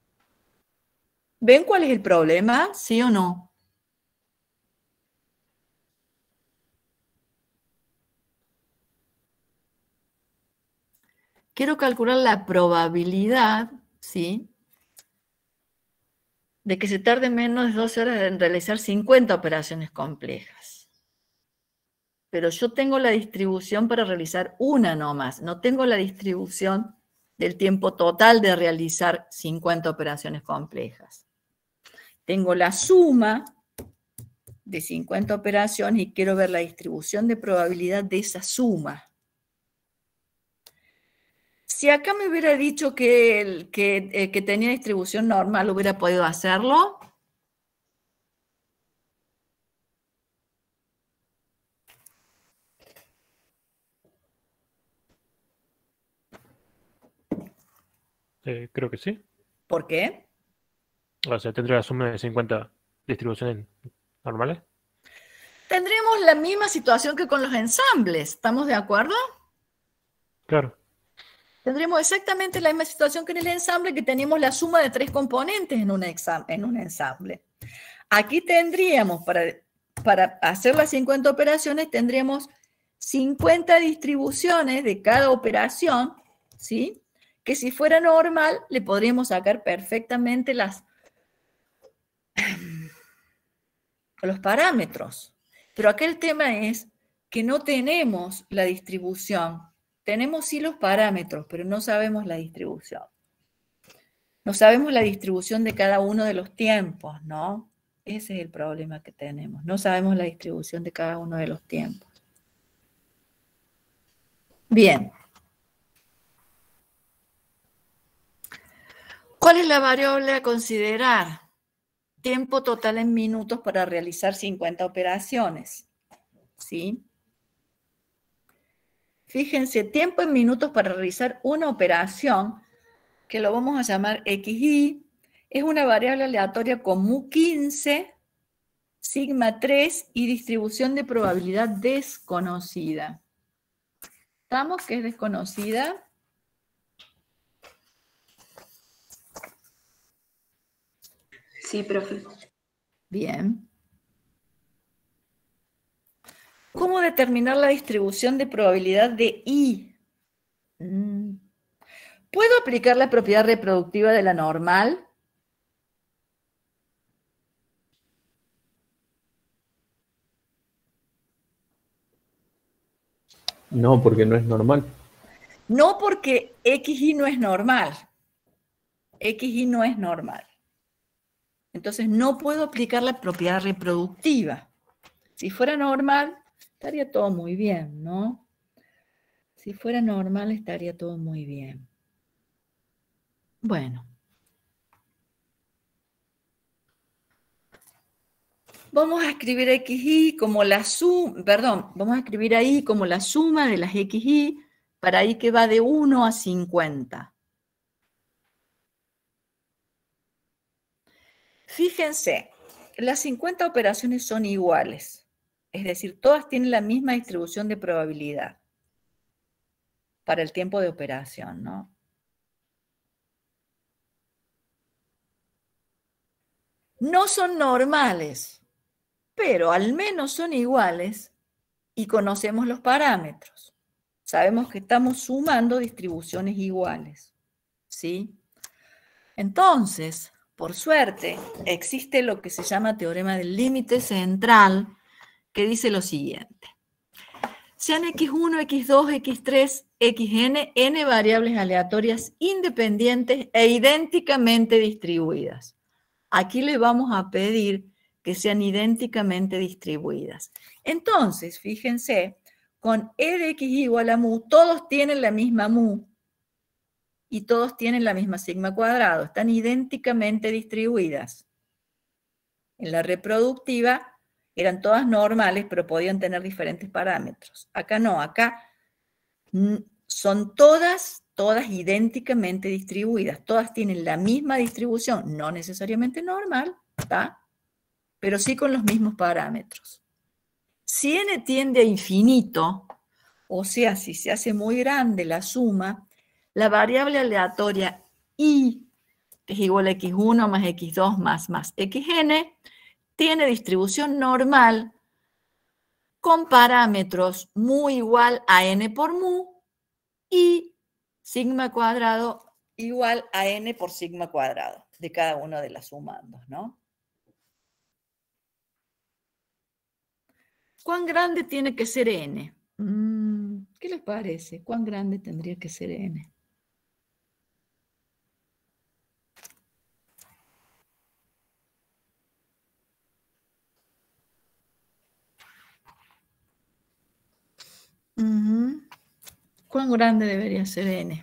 ¿Ven cuál es el problema? ¿Sí o no? Quiero calcular la probabilidad, ¿sí?, de que se tarde menos de doce horas en realizar cincuenta operaciones complejas. Pero yo tengo la distribución para realizar una nomás, no tengo la distribución del tiempo total de realizar cincuenta operaciones complejas. Tengo la suma de cincuenta operaciones y quiero ver la distribución de probabilidad de esa suma. Si acá me hubiera dicho que, el, que, eh, que tenía distribución normal, ¿hubiera podido hacerlo? Eh, creo que sí. ¿Por qué? O sea, tendría la suma de cincuenta distribuciones normales. Tendríamos la misma situación que con los ensambles, ¿estamos de acuerdo? Claro. Tendríamos exactamente la misma situación que en el ensamble, que teníamos la suma de tres componentes en un, en un ensamble. Aquí tendríamos, para, para hacer las cincuenta operaciones, tendríamos cincuenta distribuciones de cada operación, ¿sí?, que si fuera normal, le podríamos sacar perfectamente las, los parámetros. Pero acá el tema es que no tenemos la distribución. Tenemos sí los parámetros, pero no sabemos la distribución. No sabemos la distribución de cada uno de los tiempos, ¿no? Ese es el problema que tenemos. No sabemos la distribución de cada uno de los tiempos. Bien. ¿Cuál es la variable a considerar? Tiempo total en minutos para realizar cincuenta operaciones. ¿Sí? Fíjense, tiempo en minutos para realizar una operación, que lo vamos a llamar equis i, es una variable aleatoria con mu quince, sigma tres y distribución de probabilidad desconocida. ¿Estamos que es desconocida? Sí, profe. Bien. ¿Cómo determinar la distribución de probabilidad de I? ¿Puedo aplicar la propiedad reproductiva de la normal? No, porque no es normal. No, porque equis i no es normal. equis i no es normal. Entonces no puedo aplicar la propiedad reproductiva. Si fuera normal, estaría todo muy bien, ¿no? Si fuera normal, estaría todo muy bien. Bueno. Vamos a escribir X Y como la suma, perdón, vamos a escribir ahí como la suma de las X Y para ahí que va de uno a cincuenta. Fíjense, las cincuenta operaciones son iguales, es decir, todas tienen la misma distribución de probabilidad para el tiempo de operación, ¿no? No son normales, pero al menos son iguales y conocemos los parámetros. Sabemos que estamos sumando distribuciones iguales, ¿sí? Entonces, por suerte, existe lo que se llama teorema del límite central, que dice lo siguiente. Sean equis uno, equis dos, equis tres, xn, n variables aleatorias independientes e idénticamente distribuidas. Aquí le vamos a pedir que sean idénticamente distribuidas. Entonces, fíjense, con e de x igual a mu, todos tienen la misma mu y todos tienen la misma sigma cuadrado. Están idénticamente distribuidas. En la reproductiva eran todas normales, pero podían tener diferentes parámetros. Acá no, acá son todas, todas idénticamente distribuidas. Todas tienen la misma distribución, no necesariamente normal, ¿está? Pero sí con los mismos parámetros. Si n tiende a infinito, o sea, si se hace muy grande la suma, la variable aleatoria y es igual a equis uno más equis dos más más xn, tiene distribución normal con parámetros mu igual a n por mu y sigma cuadrado igual a n por sigma cuadrado de cada uno de las sumandos, ¿no? ¿Cuán grande tiene que ser n? ¿Qué les parece? ¿Cuán grande tendría que ser n? Uh-huh. ¿Cuán grande debería ser n?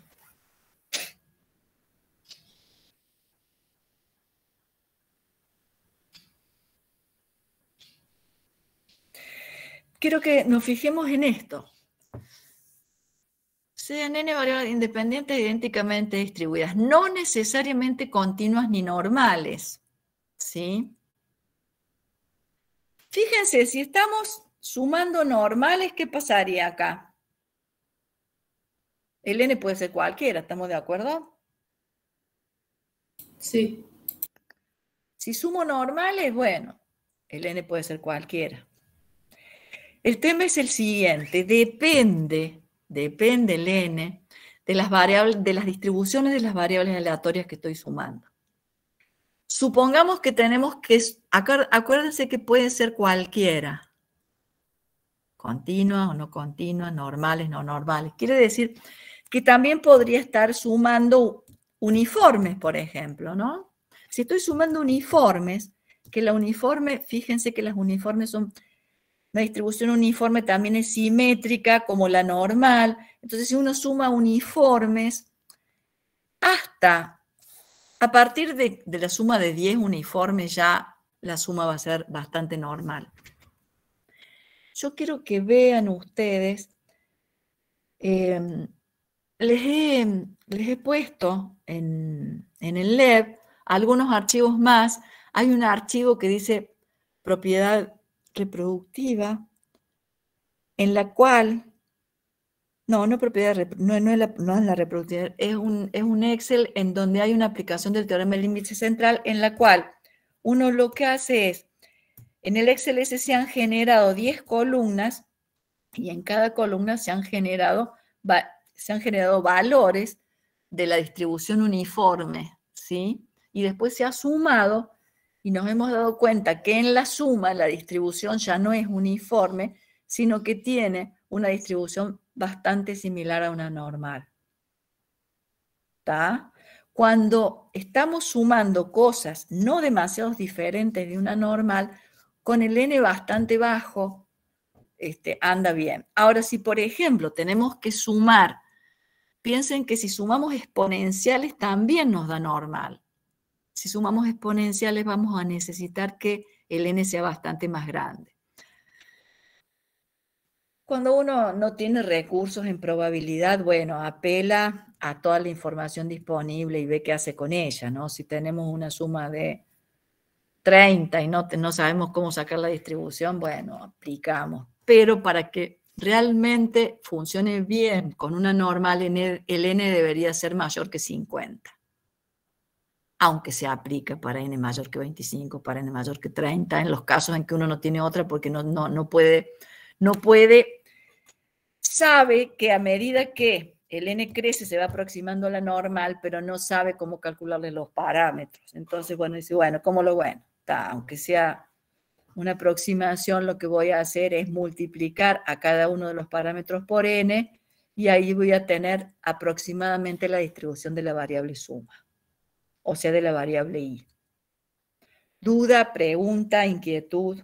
Quiero que nos fijemos en esto. Sean n variables independientes idénticamente distribuidas, no necesariamente continuas ni normales, ¿sí? Fíjense, si estamos sumando normales, ¿qué pasaría acá? El n puede ser cualquiera, ¿estamos de acuerdo? Sí. Si sumo normales, bueno, el n puede ser cualquiera. El tema es el siguiente, depende, depende el n de las variables, de las distribuciones de las variables aleatorias que estoy sumando. Supongamos que tenemos que, acuérdense que puede ser cualquiera. Continua o no continua, normales, no normales. Quiere decir que también podría estar sumando uniformes, por ejemplo, ¿no? Si estoy sumando uniformes, que la uniforme, fíjense que las uniformes son... La distribución uniforme también es simétrica como la normal. Entonces, si uno suma uniformes, hasta a partir de, de la suma de diez uniformes ya la suma va a ser bastante normal. Yo quiero que vean ustedes, eh, les, he, les he puesto en, en el L E B algunos archivos más. Hay un archivo que dice propiedad reproductiva, en la cual, no, no propiedad, no, no, es, la, no es la reproductiva, es un, es un Excel en donde hay una aplicación del teorema del límite central, en la cual uno lo que hace es, en el Excel ese se han generado diez columnas, y en cada columna se han generado, se han generado valores de la distribución uniforme, ¿sí? Y después se ha sumado, y nos hemos dado cuenta que en la suma la distribución ya no es uniforme, sino que tiene una distribución bastante similar a una normal. ¿Está? Cuando estamos sumando cosas no demasiado diferentes de una normal, con el n bastante bajo, este, anda bien. Ahora, si por ejemplo tenemos que sumar, piensen que si sumamos exponenciales también nos da normal. Si sumamos exponenciales vamos a necesitar que el n sea bastante más grande. Cuando uno no tiene recursos en probabilidad, bueno, apela a toda la información disponible y ve qué hace con ella, ¿no? Si tenemos una suma de treinta y no, no sabemos cómo sacar la distribución, bueno, aplicamos. Pero para que realmente funcione bien con una normal, el n debería ser mayor que cincuenta. Aunque se aplique para n mayor que veinticinco, para n mayor que treinta, en los casos en que uno no tiene otra porque no, no, no puede, no puede, sabe que a medida que el n crece se va aproximando a la normal, pero no sabe cómo calcularle los parámetros. Entonces, bueno, dice, bueno, ¿cómo lo bueno? Ta, aunque sea una aproximación, lo que voy a hacer es multiplicar a cada uno de los parámetros por n y ahí voy a tener aproximadamente la distribución de la variable suma, o sea, de la variable i. ¿Duda, pregunta, inquietud?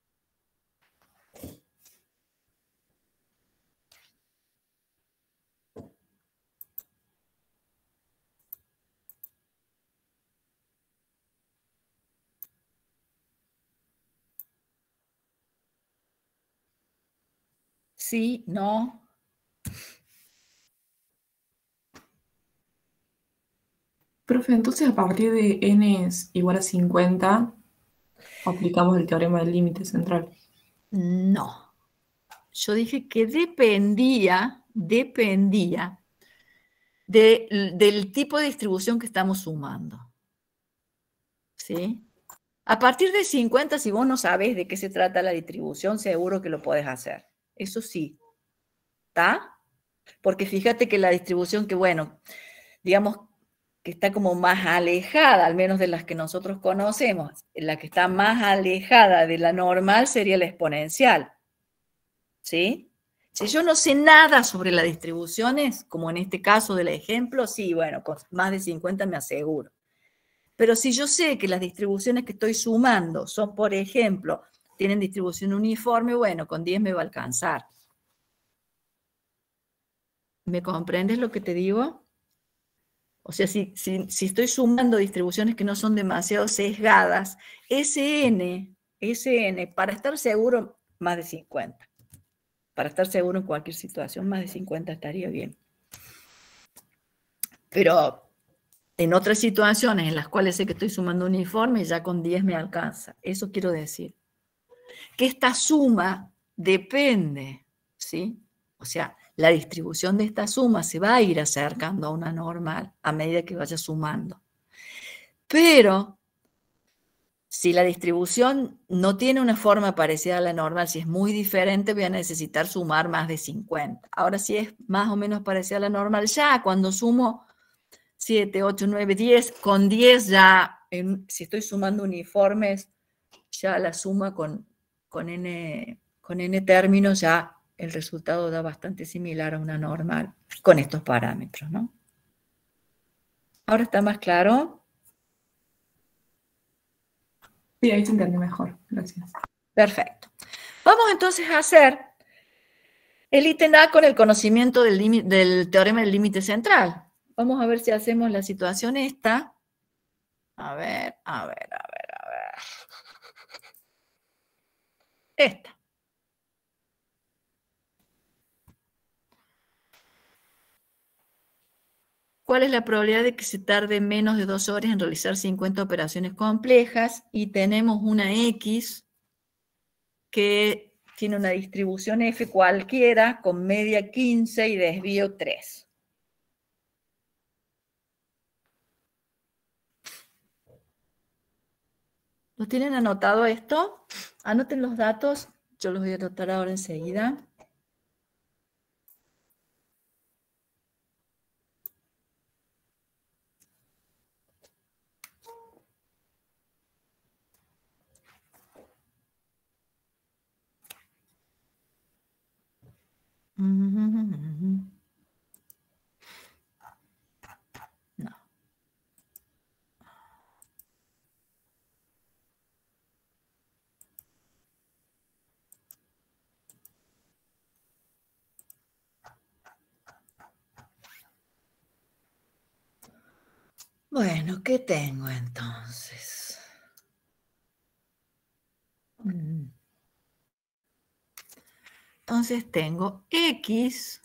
Sí, no. Profe, entonces a partir de n es igual a cincuenta, aplicamos el teorema del límite central. No. Yo dije que dependía, dependía de, del tipo de distribución que estamos sumando. ¿Sí? A partir de cincuenta, si vos no sabés de qué se trata la distribución, seguro que lo podés hacer. Eso sí. ¿Está? Porque fíjate que la distribución que, bueno, digamos que está como más alejada, al menos de las que nosotros conocemos, la que está más alejada de la normal sería la exponencial. ¿Sí? Si yo no sé nada sobre las distribuciones, como en este caso del ejemplo, sí, bueno, con más de cincuenta me aseguro. Pero si yo sé que las distribuciones que estoy sumando son, por ejemplo, tienen distribución uniforme, bueno, con diez me va a alcanzar. ¿Me comprendes lo que te digo? O sea, si, si, si estoy sumando distribuciones que no son demasiado sesgadas, ese n, ese n, para estar seguro, más de cincuenta. Para estar seguro en cualquier situación, más de cincuenta estaría bien. Pero en otras situaciones en las cuales sé que estoy sumando uniforme, ya con diez me alcanza. Eso quiero decir. Que esta suma depende, ¿sí? O sea, la distribución de esta suma se va a ir acercando a una normal a medida que vaya sumando. Pero si la distribución no tiene una forma parecida a la normal, si es muy diferente, voy a necesitar sumar más de cincuenta. Ahora, si es más o menos parecida a la normal, ya cuando sumo siete, ocho, nueve, diez, con diez ya, en, si estoy sumando uniformes, ya la suma con, con, n, con n términos, ya el resultado da bastante similar a una normal con estos parámetros, ¿no? ¿Ahora está más claro? Sí, ahí se entiende mejor. Gracias. Perfecto. Vamos entonces a hacer el ítem A con el conocimiento del, del teorema del límite central. Vamos a ver si hacemos la situación esta. A ver, a ver, a ver, a ver. Esta. ¿Cuál es la probabilidad de que se tarde menos de dos horas en realizar cincuenta operaciones complejas? Y tenemos una X que tiene una distribución F cualquiera con media quince y desvío tres. ¿Lo tienen anotado esto? Anoten los datos, yo los voy a anotar ahora enseguida. No. Bueno, ¿qué tengo entonces? Mm. Entonces tengo X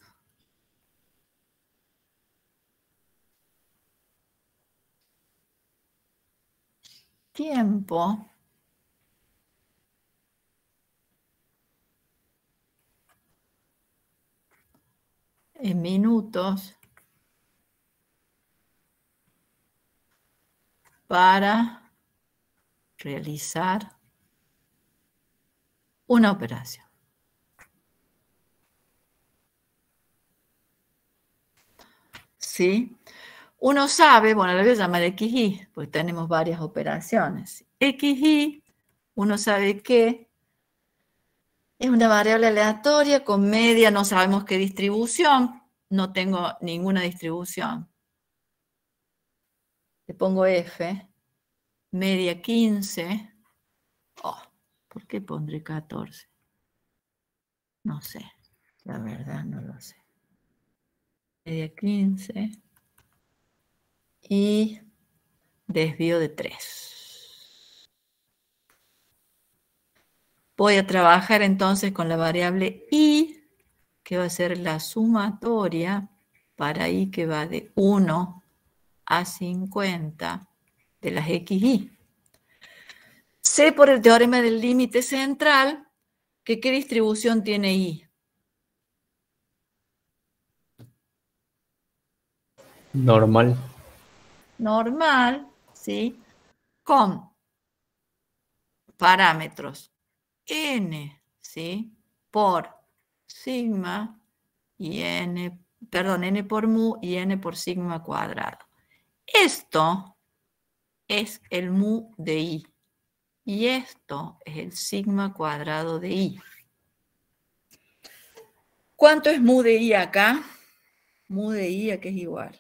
tiempo en minutos para realizar una operación. ¿Sí? Uno sabe, bueno, le voy a llamar X Y, porque tenemos varias operaciones. X Y, uno sabe que es una variable aleatoria con media, no sabemos qué distribución, no tengo ninguna distribución. Le pongo F, media quince. Oh, ¿por qué pondré catorce? No sé, la verdad no lo sé. Media quince y desvío de tres. Voy a trabajar entonces con la variable Y, que va a ser la sumatoria para I que va de uno a cincuenta de las X Y. Sé por el teorema del límite central que qué distribución tiene I. Normal. Normal, ¿sí? Con parámetros n, ¿sí? Por sigma y n, perdón, n por mu y n por sigma cuadrado. Esto es el mu de I y esto es el sigma cuadrado de I. ¿Cuánto es mu de I acá? Mu de I acá es igual.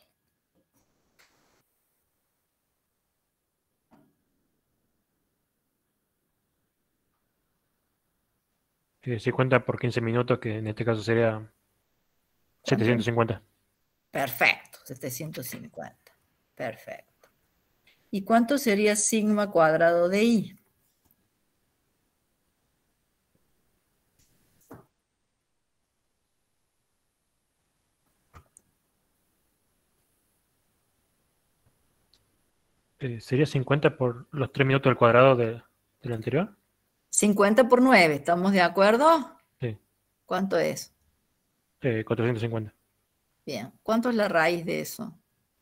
Eh, cincuenta por quince minutos, que en este caso sería setecientos cincuenta. Perfecto, setecientos cincuenta. Perfecto. ¿Y cuánto sería sigma cuadrado de I? Eh, ¿sería cincuenta por los tres minutos al cuadrado de, del anterior? cincuenta por nueve, ¿estamos de acuerdo? Sí. ¿Cuánto es? Eh, cuatrocientos cincuenta. Bien, ¿cuánto es la raíz de eso?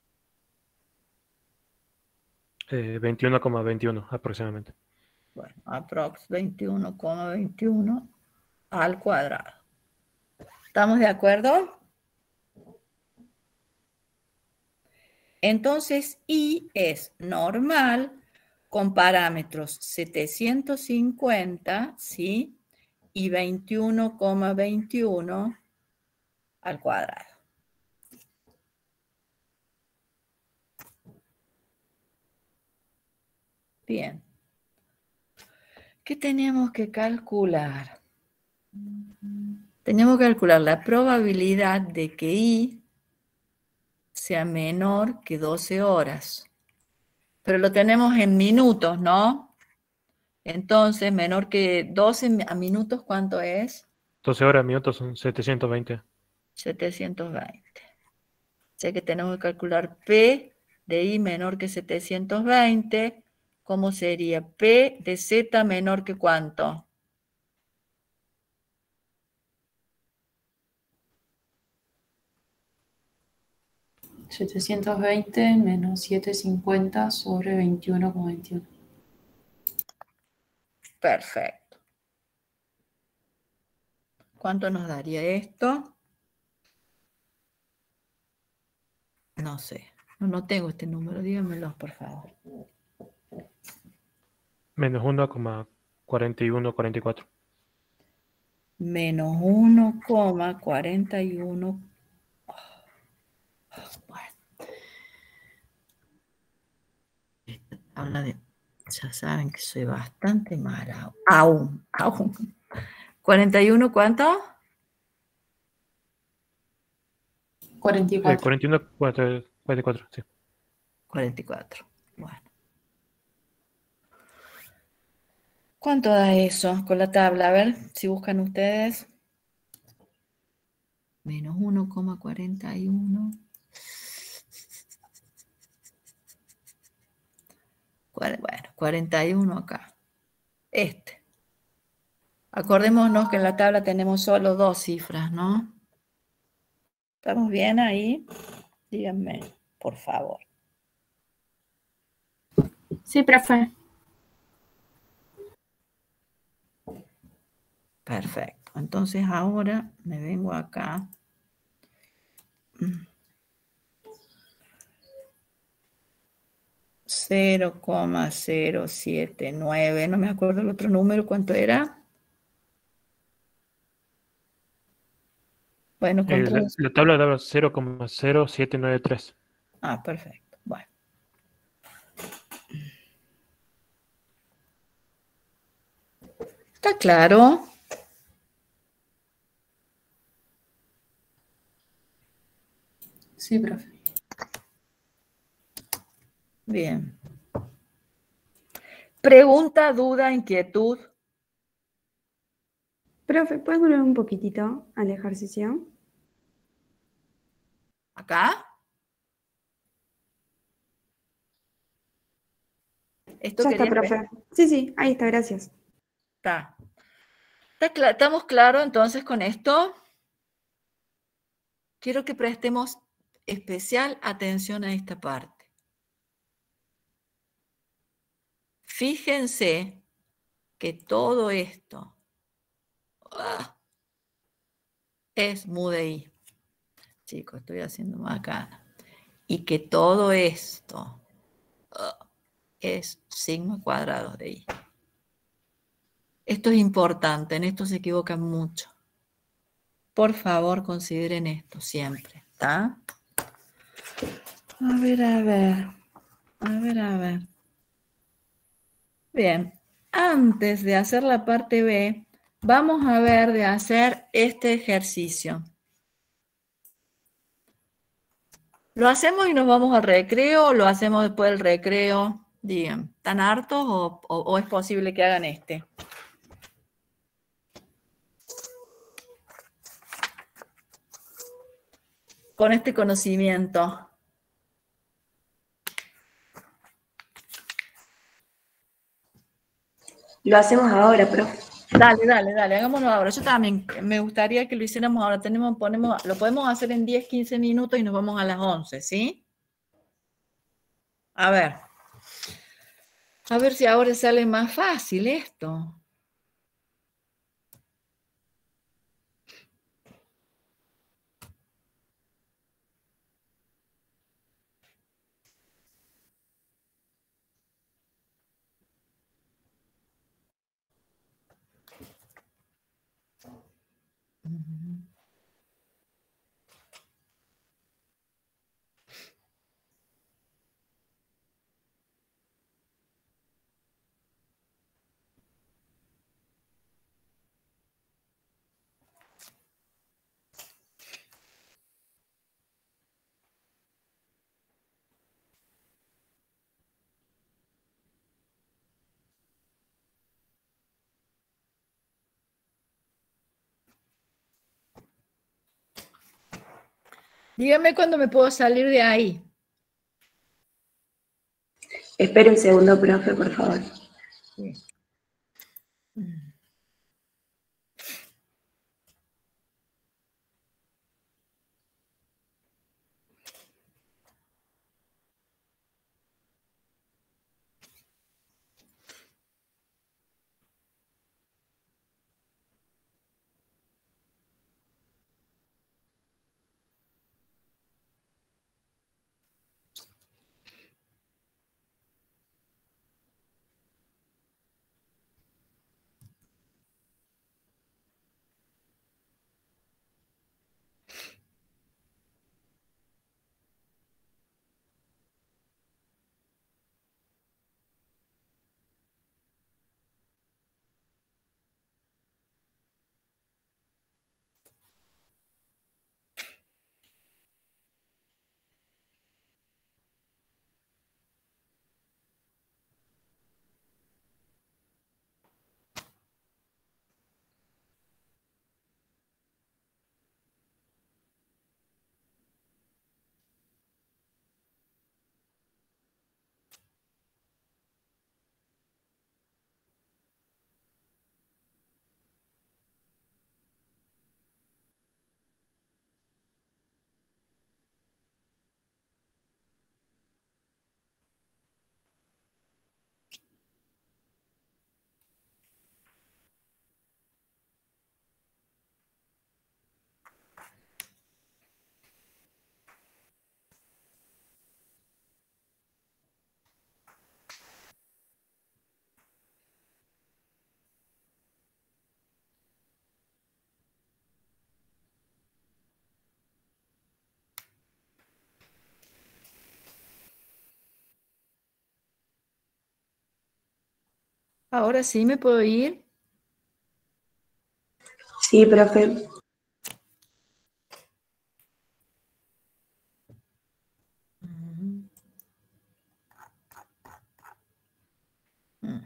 Eh, veintiuno coma veintiuno aproximadamente. Bueno, aprox veintiuno coma veintiuno al cuadrado. ¿Estamos de acuerdo? Entonces, I es normal con parámetros setecientos cincuenta, ¿sí? Y veintiuno coma veintiuno al cuadrado. Bien. ¿Qué tenemos que calcular? Tenemos que calcular la probabilidad de que I sea menor que doce horas. Pero lo tenemos en minutos, ¿no? Entonces, menor que doce a minutos, ¿cuánto es? doce horas, minutos son setecientos veinte. setecientos veinte. O sea que tenemos que calcular P de I menor que setecientos veinte. ¿Cómo sería? P de Z menor que ¿cuánto? setecientos veinte menos setecientos cincuenta sobre veintiuno coma veintiuno. Perfecto. ¿Cuánto nos daría esto? No sé. No, no tengo este número. Díganmelo, por favor. Menos uno coma cuarenta y uno cuarenta y cuatro. Menos uno coma cuarenta y uno. Bueno. Habla de... Ya saben que soy bastante mala. Aún, aún. ¿cuarenta y uno cuánto? cuarenta y cuatro. Eh, cuarenta y uno, cuarenta y cuatro, sí. cuarenta y cuatro. Bueno. ¿Cuánto da eso con la tabla? A ver, si buscan ustedes. Menos uno coma cuarenta y uno. Bueno, cuarenta y uno acá. Este. Acordémonos que en la tabla tenemos solo dos cifras, ¿no? ¿Estamos bien ahí? Díganme, por favor. Sí, profe. Perfecto. Entonces ahora me vengo acá. cero coma cero siete nueve. No me acuerdo el otro número. ¿Cuánto era? Bueno, Eh, contra... la, la tabla daba cero coma cero siete nueve tres. Ah, perfecto. Bueno. ¿Está claro? Sí, profe. Bien. Pregunta, duda, inquietud. Profe, ¿puedes volver un poquitito al ejercicio? ¿Acá? Esto Ya está, quería... profe. Sí, sí, ahí está, gracias. Está. ¿Está cla- ¿Estamos claros entonces con esto? Quiero que prestemos especial atención a esta parte. Fíjense que todo esto ah, es mu de i. Chicos, estoy haciendo macana. Y que todo esto ah, es sigma cuadrado de i. Esto es importante, en esto se equivocan mucho. Por favor, consideren esto siempre, ¿está? A ver, a ver. A ver, a ver. Bien, antes de hacer la parte B, vamos a ver de hacer este ejercicio. ¿Lo hacemos y nos vamos al recreo o lo hacemos después del recreo? Digan, ¿están hartos o, o, o es posible que hagan este? Con este conocimiento. Lo hacemos ahora, profe. Dale, dale, dale, hagámoslo ahora. Yo también me gustaría que lo hiciéramos ahora. Tenemos, ponemos, lo podemos hacer en diez, quince minutos y nos vamos a las once, ¿sí? A ver. A ver si ahora sale más fácil esto. Dígame cuándo me puedo salir de ahí. Espere un segundo, profe, por favor. Sí. Ahora sí me puedo ir. Sí, profe. Mm. Mm.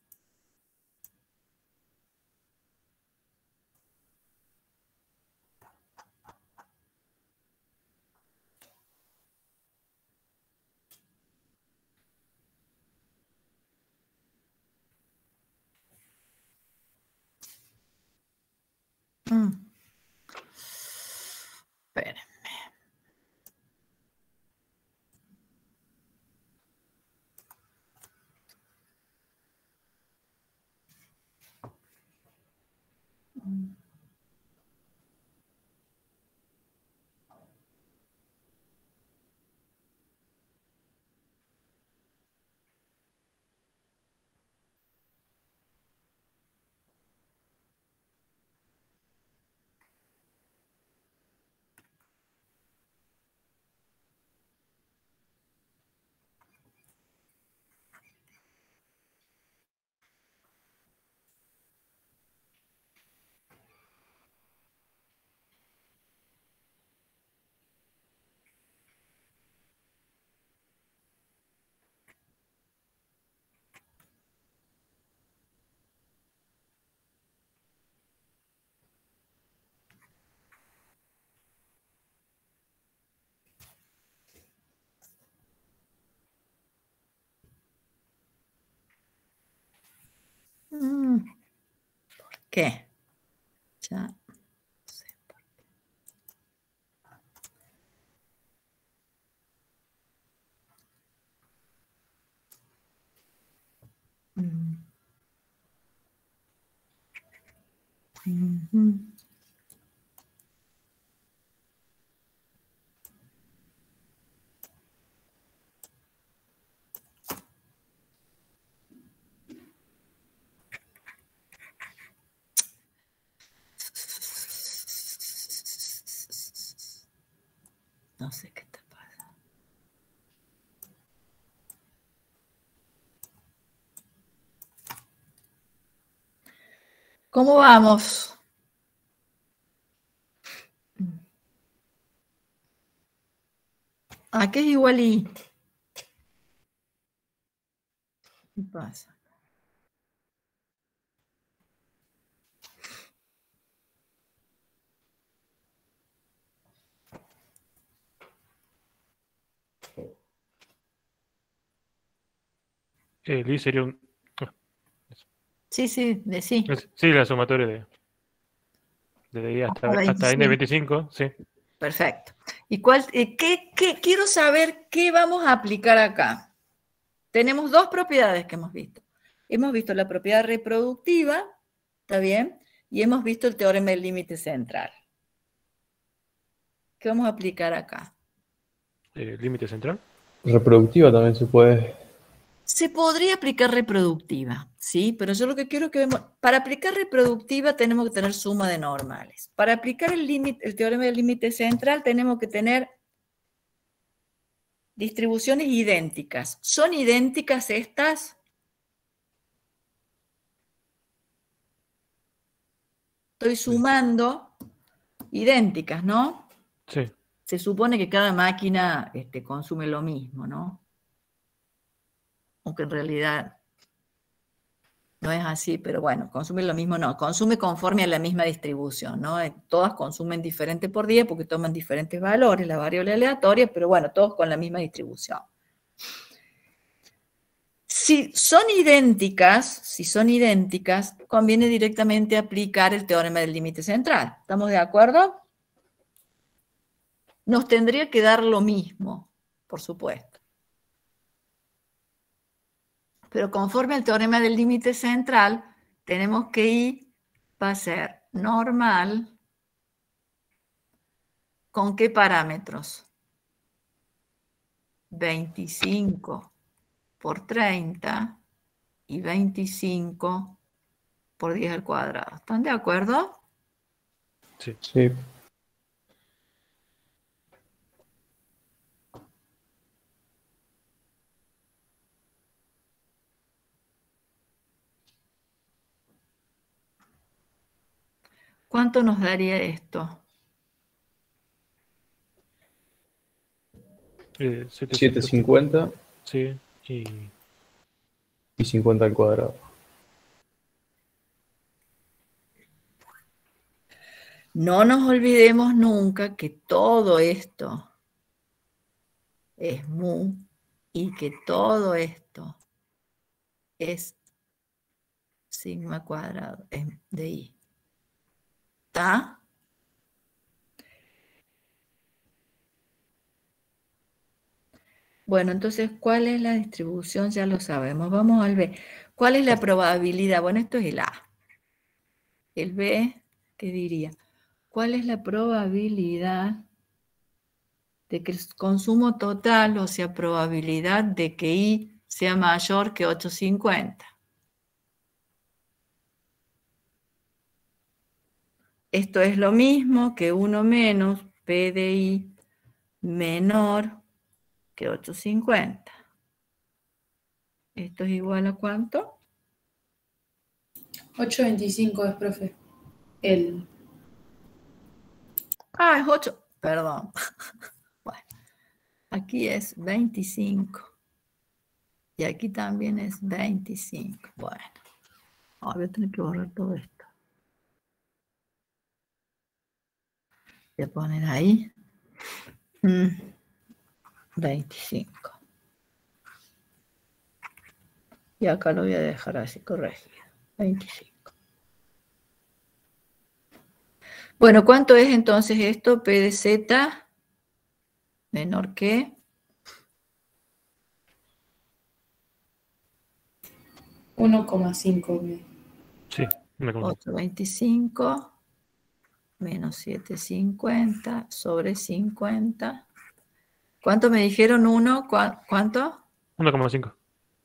Mm. Espera. Mm. Mm. ¿Por qué? Ya no sé por qué. Mm. Mhm. No sé qué te pasa. ¿Cómo vamos? ¿A qué es igual y? ¿Qué pasa? El I sería un... Sí, sí, de sí. es- Sí, la sumatoria de, de I hasta, Hasta hasta N veinticinco. veinticinco, sí. Perfecto. ¿Y cuál, eh, qué, qué- quiero saber qué vamos a aplicar acá? Tenemos dos propiedades que hemos visto. Hemos visto la propiedad reproductiva, ¿está bien? Y hemos visto el teorema del límite central. ¿Qué vamos a aplicar acá? Eh, límite central. Reproductiva también se puede. Se podría aplicar reproductiva, ¿sí? Pero yo lo que quiero que vemos, para aplicar reproductiva tenemos que tener suma de normales. Para aplicar el, límite, el teorema del límite central tenemos que tener distribuciones idénticas. ¿Son idénticas estas? Estoy sumando idénticas, ¿no? Sí. Se supone que cada máquina este, consume lo mismo, ¿no? Aunque en realidad no es así, pero bueno, consume lo mismo, no, consume conforme a la misma distribución, ¿no? Eh, Todas consumen diferente por día porque toman diferentes valores, la variable aleatoria, pero bueno, todos con la misma distribución. Si son idénticas, si son idénticas, conviene directamente aplicar el teorema del límite central. ¿Estamos de acuerdo? Nos tendría que dar lo mismo, por supuesto. Pero conforme al teorema del límite central, tenemos que I va a ser normal. ¿Con qué parámetros? veinticinco por treinta y veinticinco por diez al cuadrado. ¿Están de acuerdo? Sí. Sí. ¿Cuánto nos daría esto? Eh, siete cincuenta Sí, y y cincuenta al cuadrado. No nos olvidemos nunca que todo esto es mu y que todo esto es sigma cuadrado de i. ¿Está? Bueno, entonces, ¿cuál es la distribución? Ya lo sabemos. Vamos al B. ¿Cuál es la probabilidad? Bueno, esto es el A. El B, ¿qué diría? ¿Cuál es la probabilidad de que el consumo total, o sea, probabilidad de que I sea mayor que ochocientos cincuenta? Esto es lo mismo que uno menos P de I menor que ochocientos cincuenta. ¿Esto es igual a cuánto? ochocientos veinticinco es, profe. El... Ah, es ocho. Perdón. Bueno, aquí es veinticinco. Y aquí también es veinticinco. Bueno, ahora voy a tener que borrar todo esto. Voy a poner ahí mm, veinticinco. Y acá lo voy a dejar así corregido. veinticinco. Bueno, ¿cuánto es entonces esto? P de Z menor que uno coma cinco. sí, me conozco. ochocientos veinticinco menos setecientos cincuenta sobre cincuenta. ¿Cuánto me dijeron? ¿Uno? ¿Cuánto? uno coma cinco.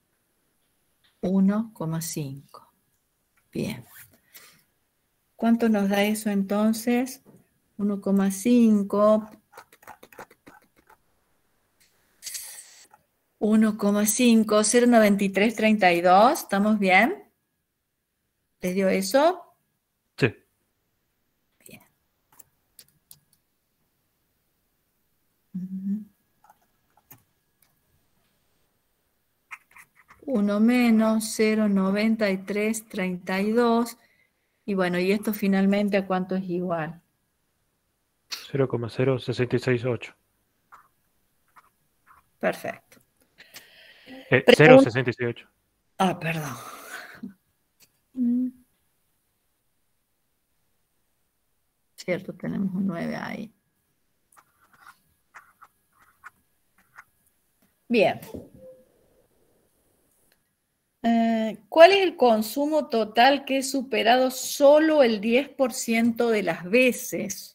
uno coma cinco. Bien. ¿Cuánto nos da eso entonces? uno coma cinco. uno coma cinco, cero coma noventa y tres treinta y dos. ¿Estamos bien? ¿Les dio eso? Sí. Bien. Uh-huh. uno menos cero coma noventa y tres treinta y dos. Y bueno, ¿y esto finalmente a cuánto es igual? cero coma cero sesenta y seis ocho. Perfecto. Eh, cero coma sesenta y seis ocho. Ah, perdón. Cierto, tenemos un nueve ahí. Bien. Eh, ¿Cuál es el consumo total que es superado solo el diez por ciento de las veces?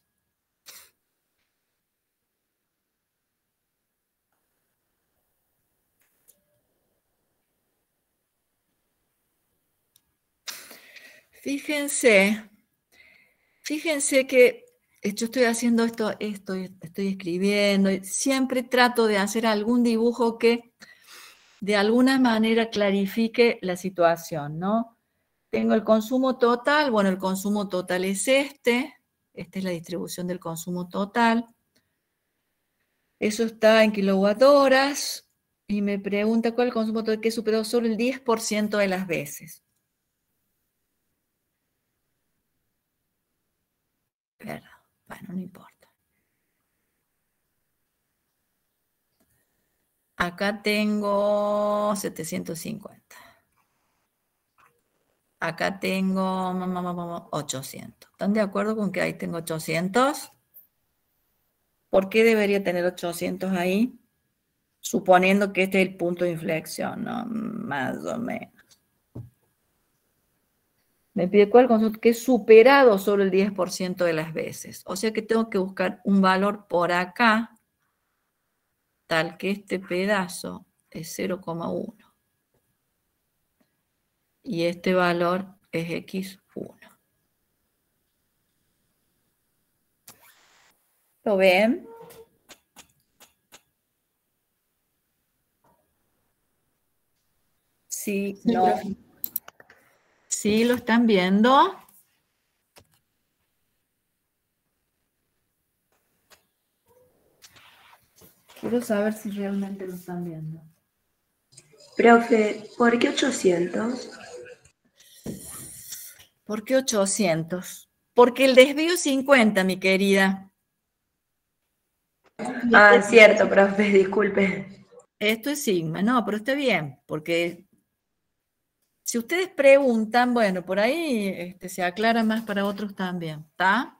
Fíjense, fíjense que yo estoy haciendo esto, esto, estoy escribiendo, y siempre trato de hacer algún dibujo que de alguna manera clarifique la situación, ¿no? Tengo el consumo total, bueno, el consumo total es este, esta es la distribución del consumo total. Eso está en kilowatt horas, y me pregunta cuál es el consumo total que superó solo el diez por ciento de las veces. Perdón, bueno, no importa. Acá tengo setecientos cincuenta. Acá tengo ochocientos. ¿Están de acuerdo con que ahí tengo ochocientos? ¿Por qué debería tener ochocientos ahí? Suponiendo que este es el punto de inflexión, ¿no? Más o menos. Me pide cuál consumo que es superado solo el diez por ciento de las veces. O sea que tengo que buscar un valor por acá, tal que este pedazo es cero coma uno. Y este valor es equis uno. ¿Lo ven? Sí, no. ¿Sí lo están viendo? Quiero saber si realmente lo están viendo. Profe, ¿por qué ochocientos? ¿Por qué ochocientos? Porque el desvío es cincuenta, mi querida. Ah, cierto, profe, disculpe. Esto es sigma, no, pero está bien, porque si ustedes preguntan, bueno, por ahí este, se aclara más para otros también, ¿está?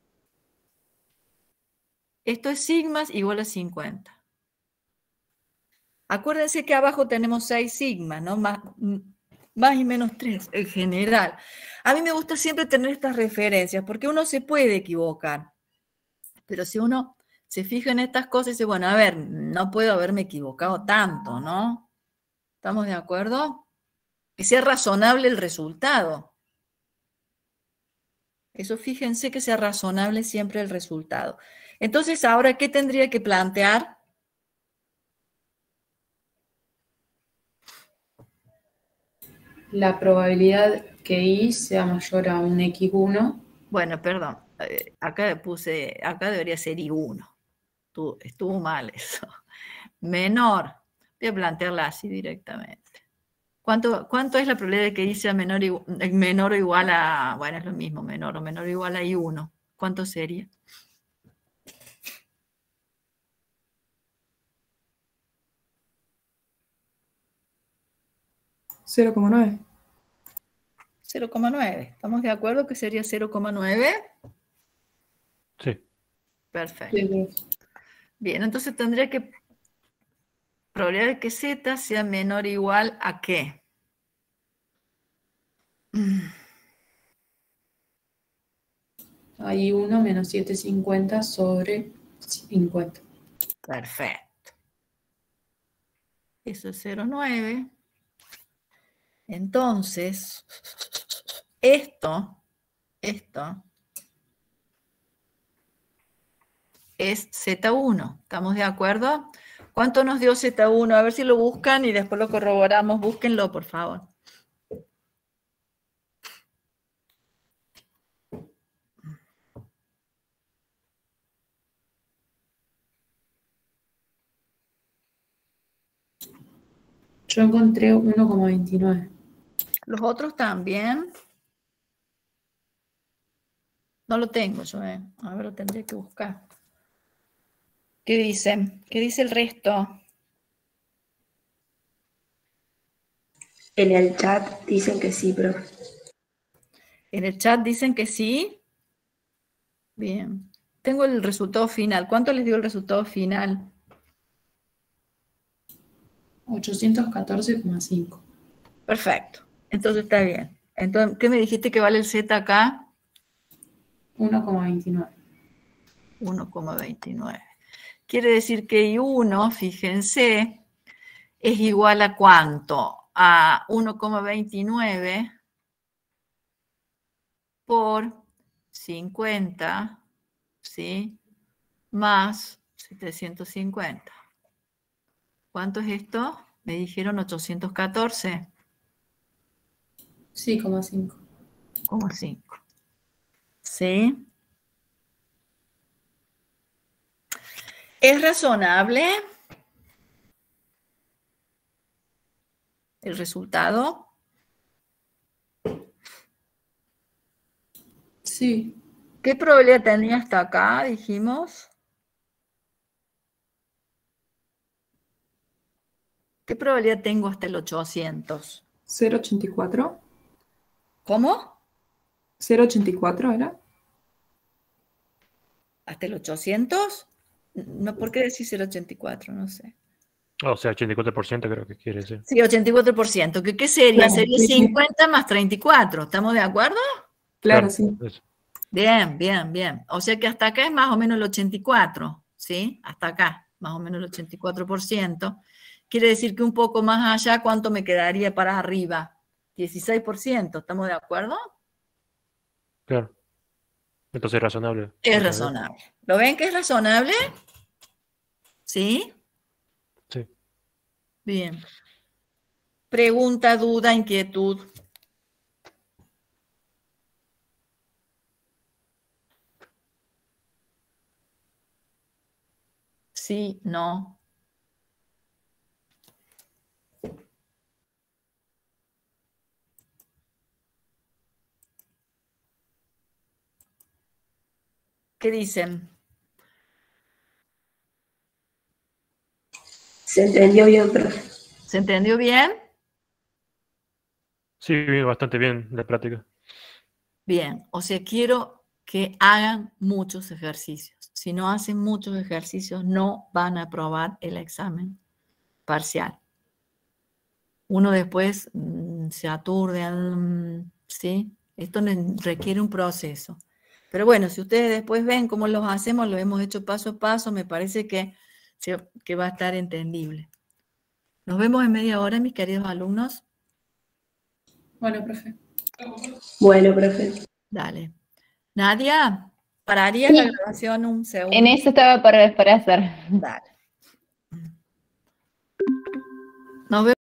Esto es sigmas igual a cincuenta. Acuérdense que abajo tenemos seis sigmas, ¿no? Más, más y menos tres, en general. A mí me gusta siempre tener estas referencias, porque uno se puede equivocar. Pero si uno se fija en estas cosas y dice, bueno, a ver, no puedo haberme equivocado tanto, ¿no? ¿Estamos de acuerdo? Que sea razonable el resultado. Eso fíjense que sea razonable siempre el resultado. Entonces, ahora, ¿qué tendría que plantear? La probabilidad que y sea mayor a un equis uno. Bueno, perdón. eh, Acá puse, acá debería ser i uno. Estuvo, estuvo mal eso. Menor. Voy a plantearla así directamente. ¿Cuánto, ¿Cuánto es la probabilidad de que i sea menor, igu- eh, menor o igual a, bueno, es lo mismo, menor o menor o igual a i uno? ¿Cuánto sería? cero coma nueve. cero coma nueve. ¿Estamos de acuerdo que sería cero coma nueve? Sí. Perfecto. Bien, entonces tendría que probabilidad de que z sea menor o igual a qué. A i uno menos setecientos cincuenta sobre cincuenta. Perfecto. Eso es cero coma nueve. Entonces, esto, esto es zeta uno. ¿Estamos de acuerdo? ¿Cuánto nos dio zeta uno? A ver si lo buscan y después lo corroboramos. Búsquenlo, por favor. Yo encontré uno coma veintinueve. Los otros también. No lo tengo yo, eh. A ver, lo tendría que buscar. ¿Qué dicen? ¿Qué dice el resto? En el chat dicen que sí, profe. En el chat dicen que sí. Bien. Tengo el resultado final. ¿Cuánto les dio el resultado final? ochocientos catorce coma cinco. Perfecto. Entonces está bien. Entonces, ¿qué me dijiste que vale el Z acá? uno coma veintinueve. uno coma veintinueve. Quiere decir que i uno, fíjense, es igual a ¿cuánto? A uno coma veintinueve por cincuenta, ¿sí? Más setecientos cincuenta. ¿Cuánto es esto? Me dijeron ochocientos catorce. Sí, coma cinco. Como cinco. ¿Sí? ¿Es razonable el resultado? Sí. ¿Qué probabilidad tenía hasta acá, dijimos? ¿Qué probabilidad tengo hasta el ochocientos? cero coma ochenta y cuatro. ¿Cómo? cero coma ochenta y cuatro era. ¿Hasta el ochocientos? No, ¿por qué decís el ochenta y cuatro? No sé. O sea, ochenta y cuatro por ciento creo que quiere decir. Sí, ochenta y cuatro por ciento. ¿Qué, qué sería? Claro, Sería sí, sí. cincuenta más treinta y cuatro. ¿Estamos de acuerdo? Claro, sí. Eso. Bien, bien, bien. O sea que hasta acá es más o menos el ochenta y cuatro, ¿sí? Hasta acá, más o menos el ochenta y cuatro por ciento. Quiere decir que un poco más allá, ¿cuánto me quedaría para arriba? dieciséis por ciento. ¿Estamos de acuerdo? Claro. Entonces es razonable. Es razonable. ¿Lo ven que es razonable? ¿Sí? Sí. Bien. Pregunta, duda, inquietud. Sí, no. ¿Qué dicen? Se entendió bien, profe. ¿Se entendió bien? Sí, bastante bien la práctica. Bien, o sea, quiero que hagan muchos ejercicios. Si no hacen muchos ejercicios, no van a aprobar el examen parcial. Uno después mmm, se aturde, mmm, ¿sí? Esto requiere un proceso. Pero bueno, si ustedes después ven cómo los hacemos, lo hemos hecho paso a paso, me parece que, que va a estar entendible. Nos vemos en media hora, mis queridos alumnos. Bueno, profe. Bueno, profe. Dale. Nadia, ¿pararías Sí. la grabación un segundo? En eso estaba para, para hacer. Dale. Nos vemos.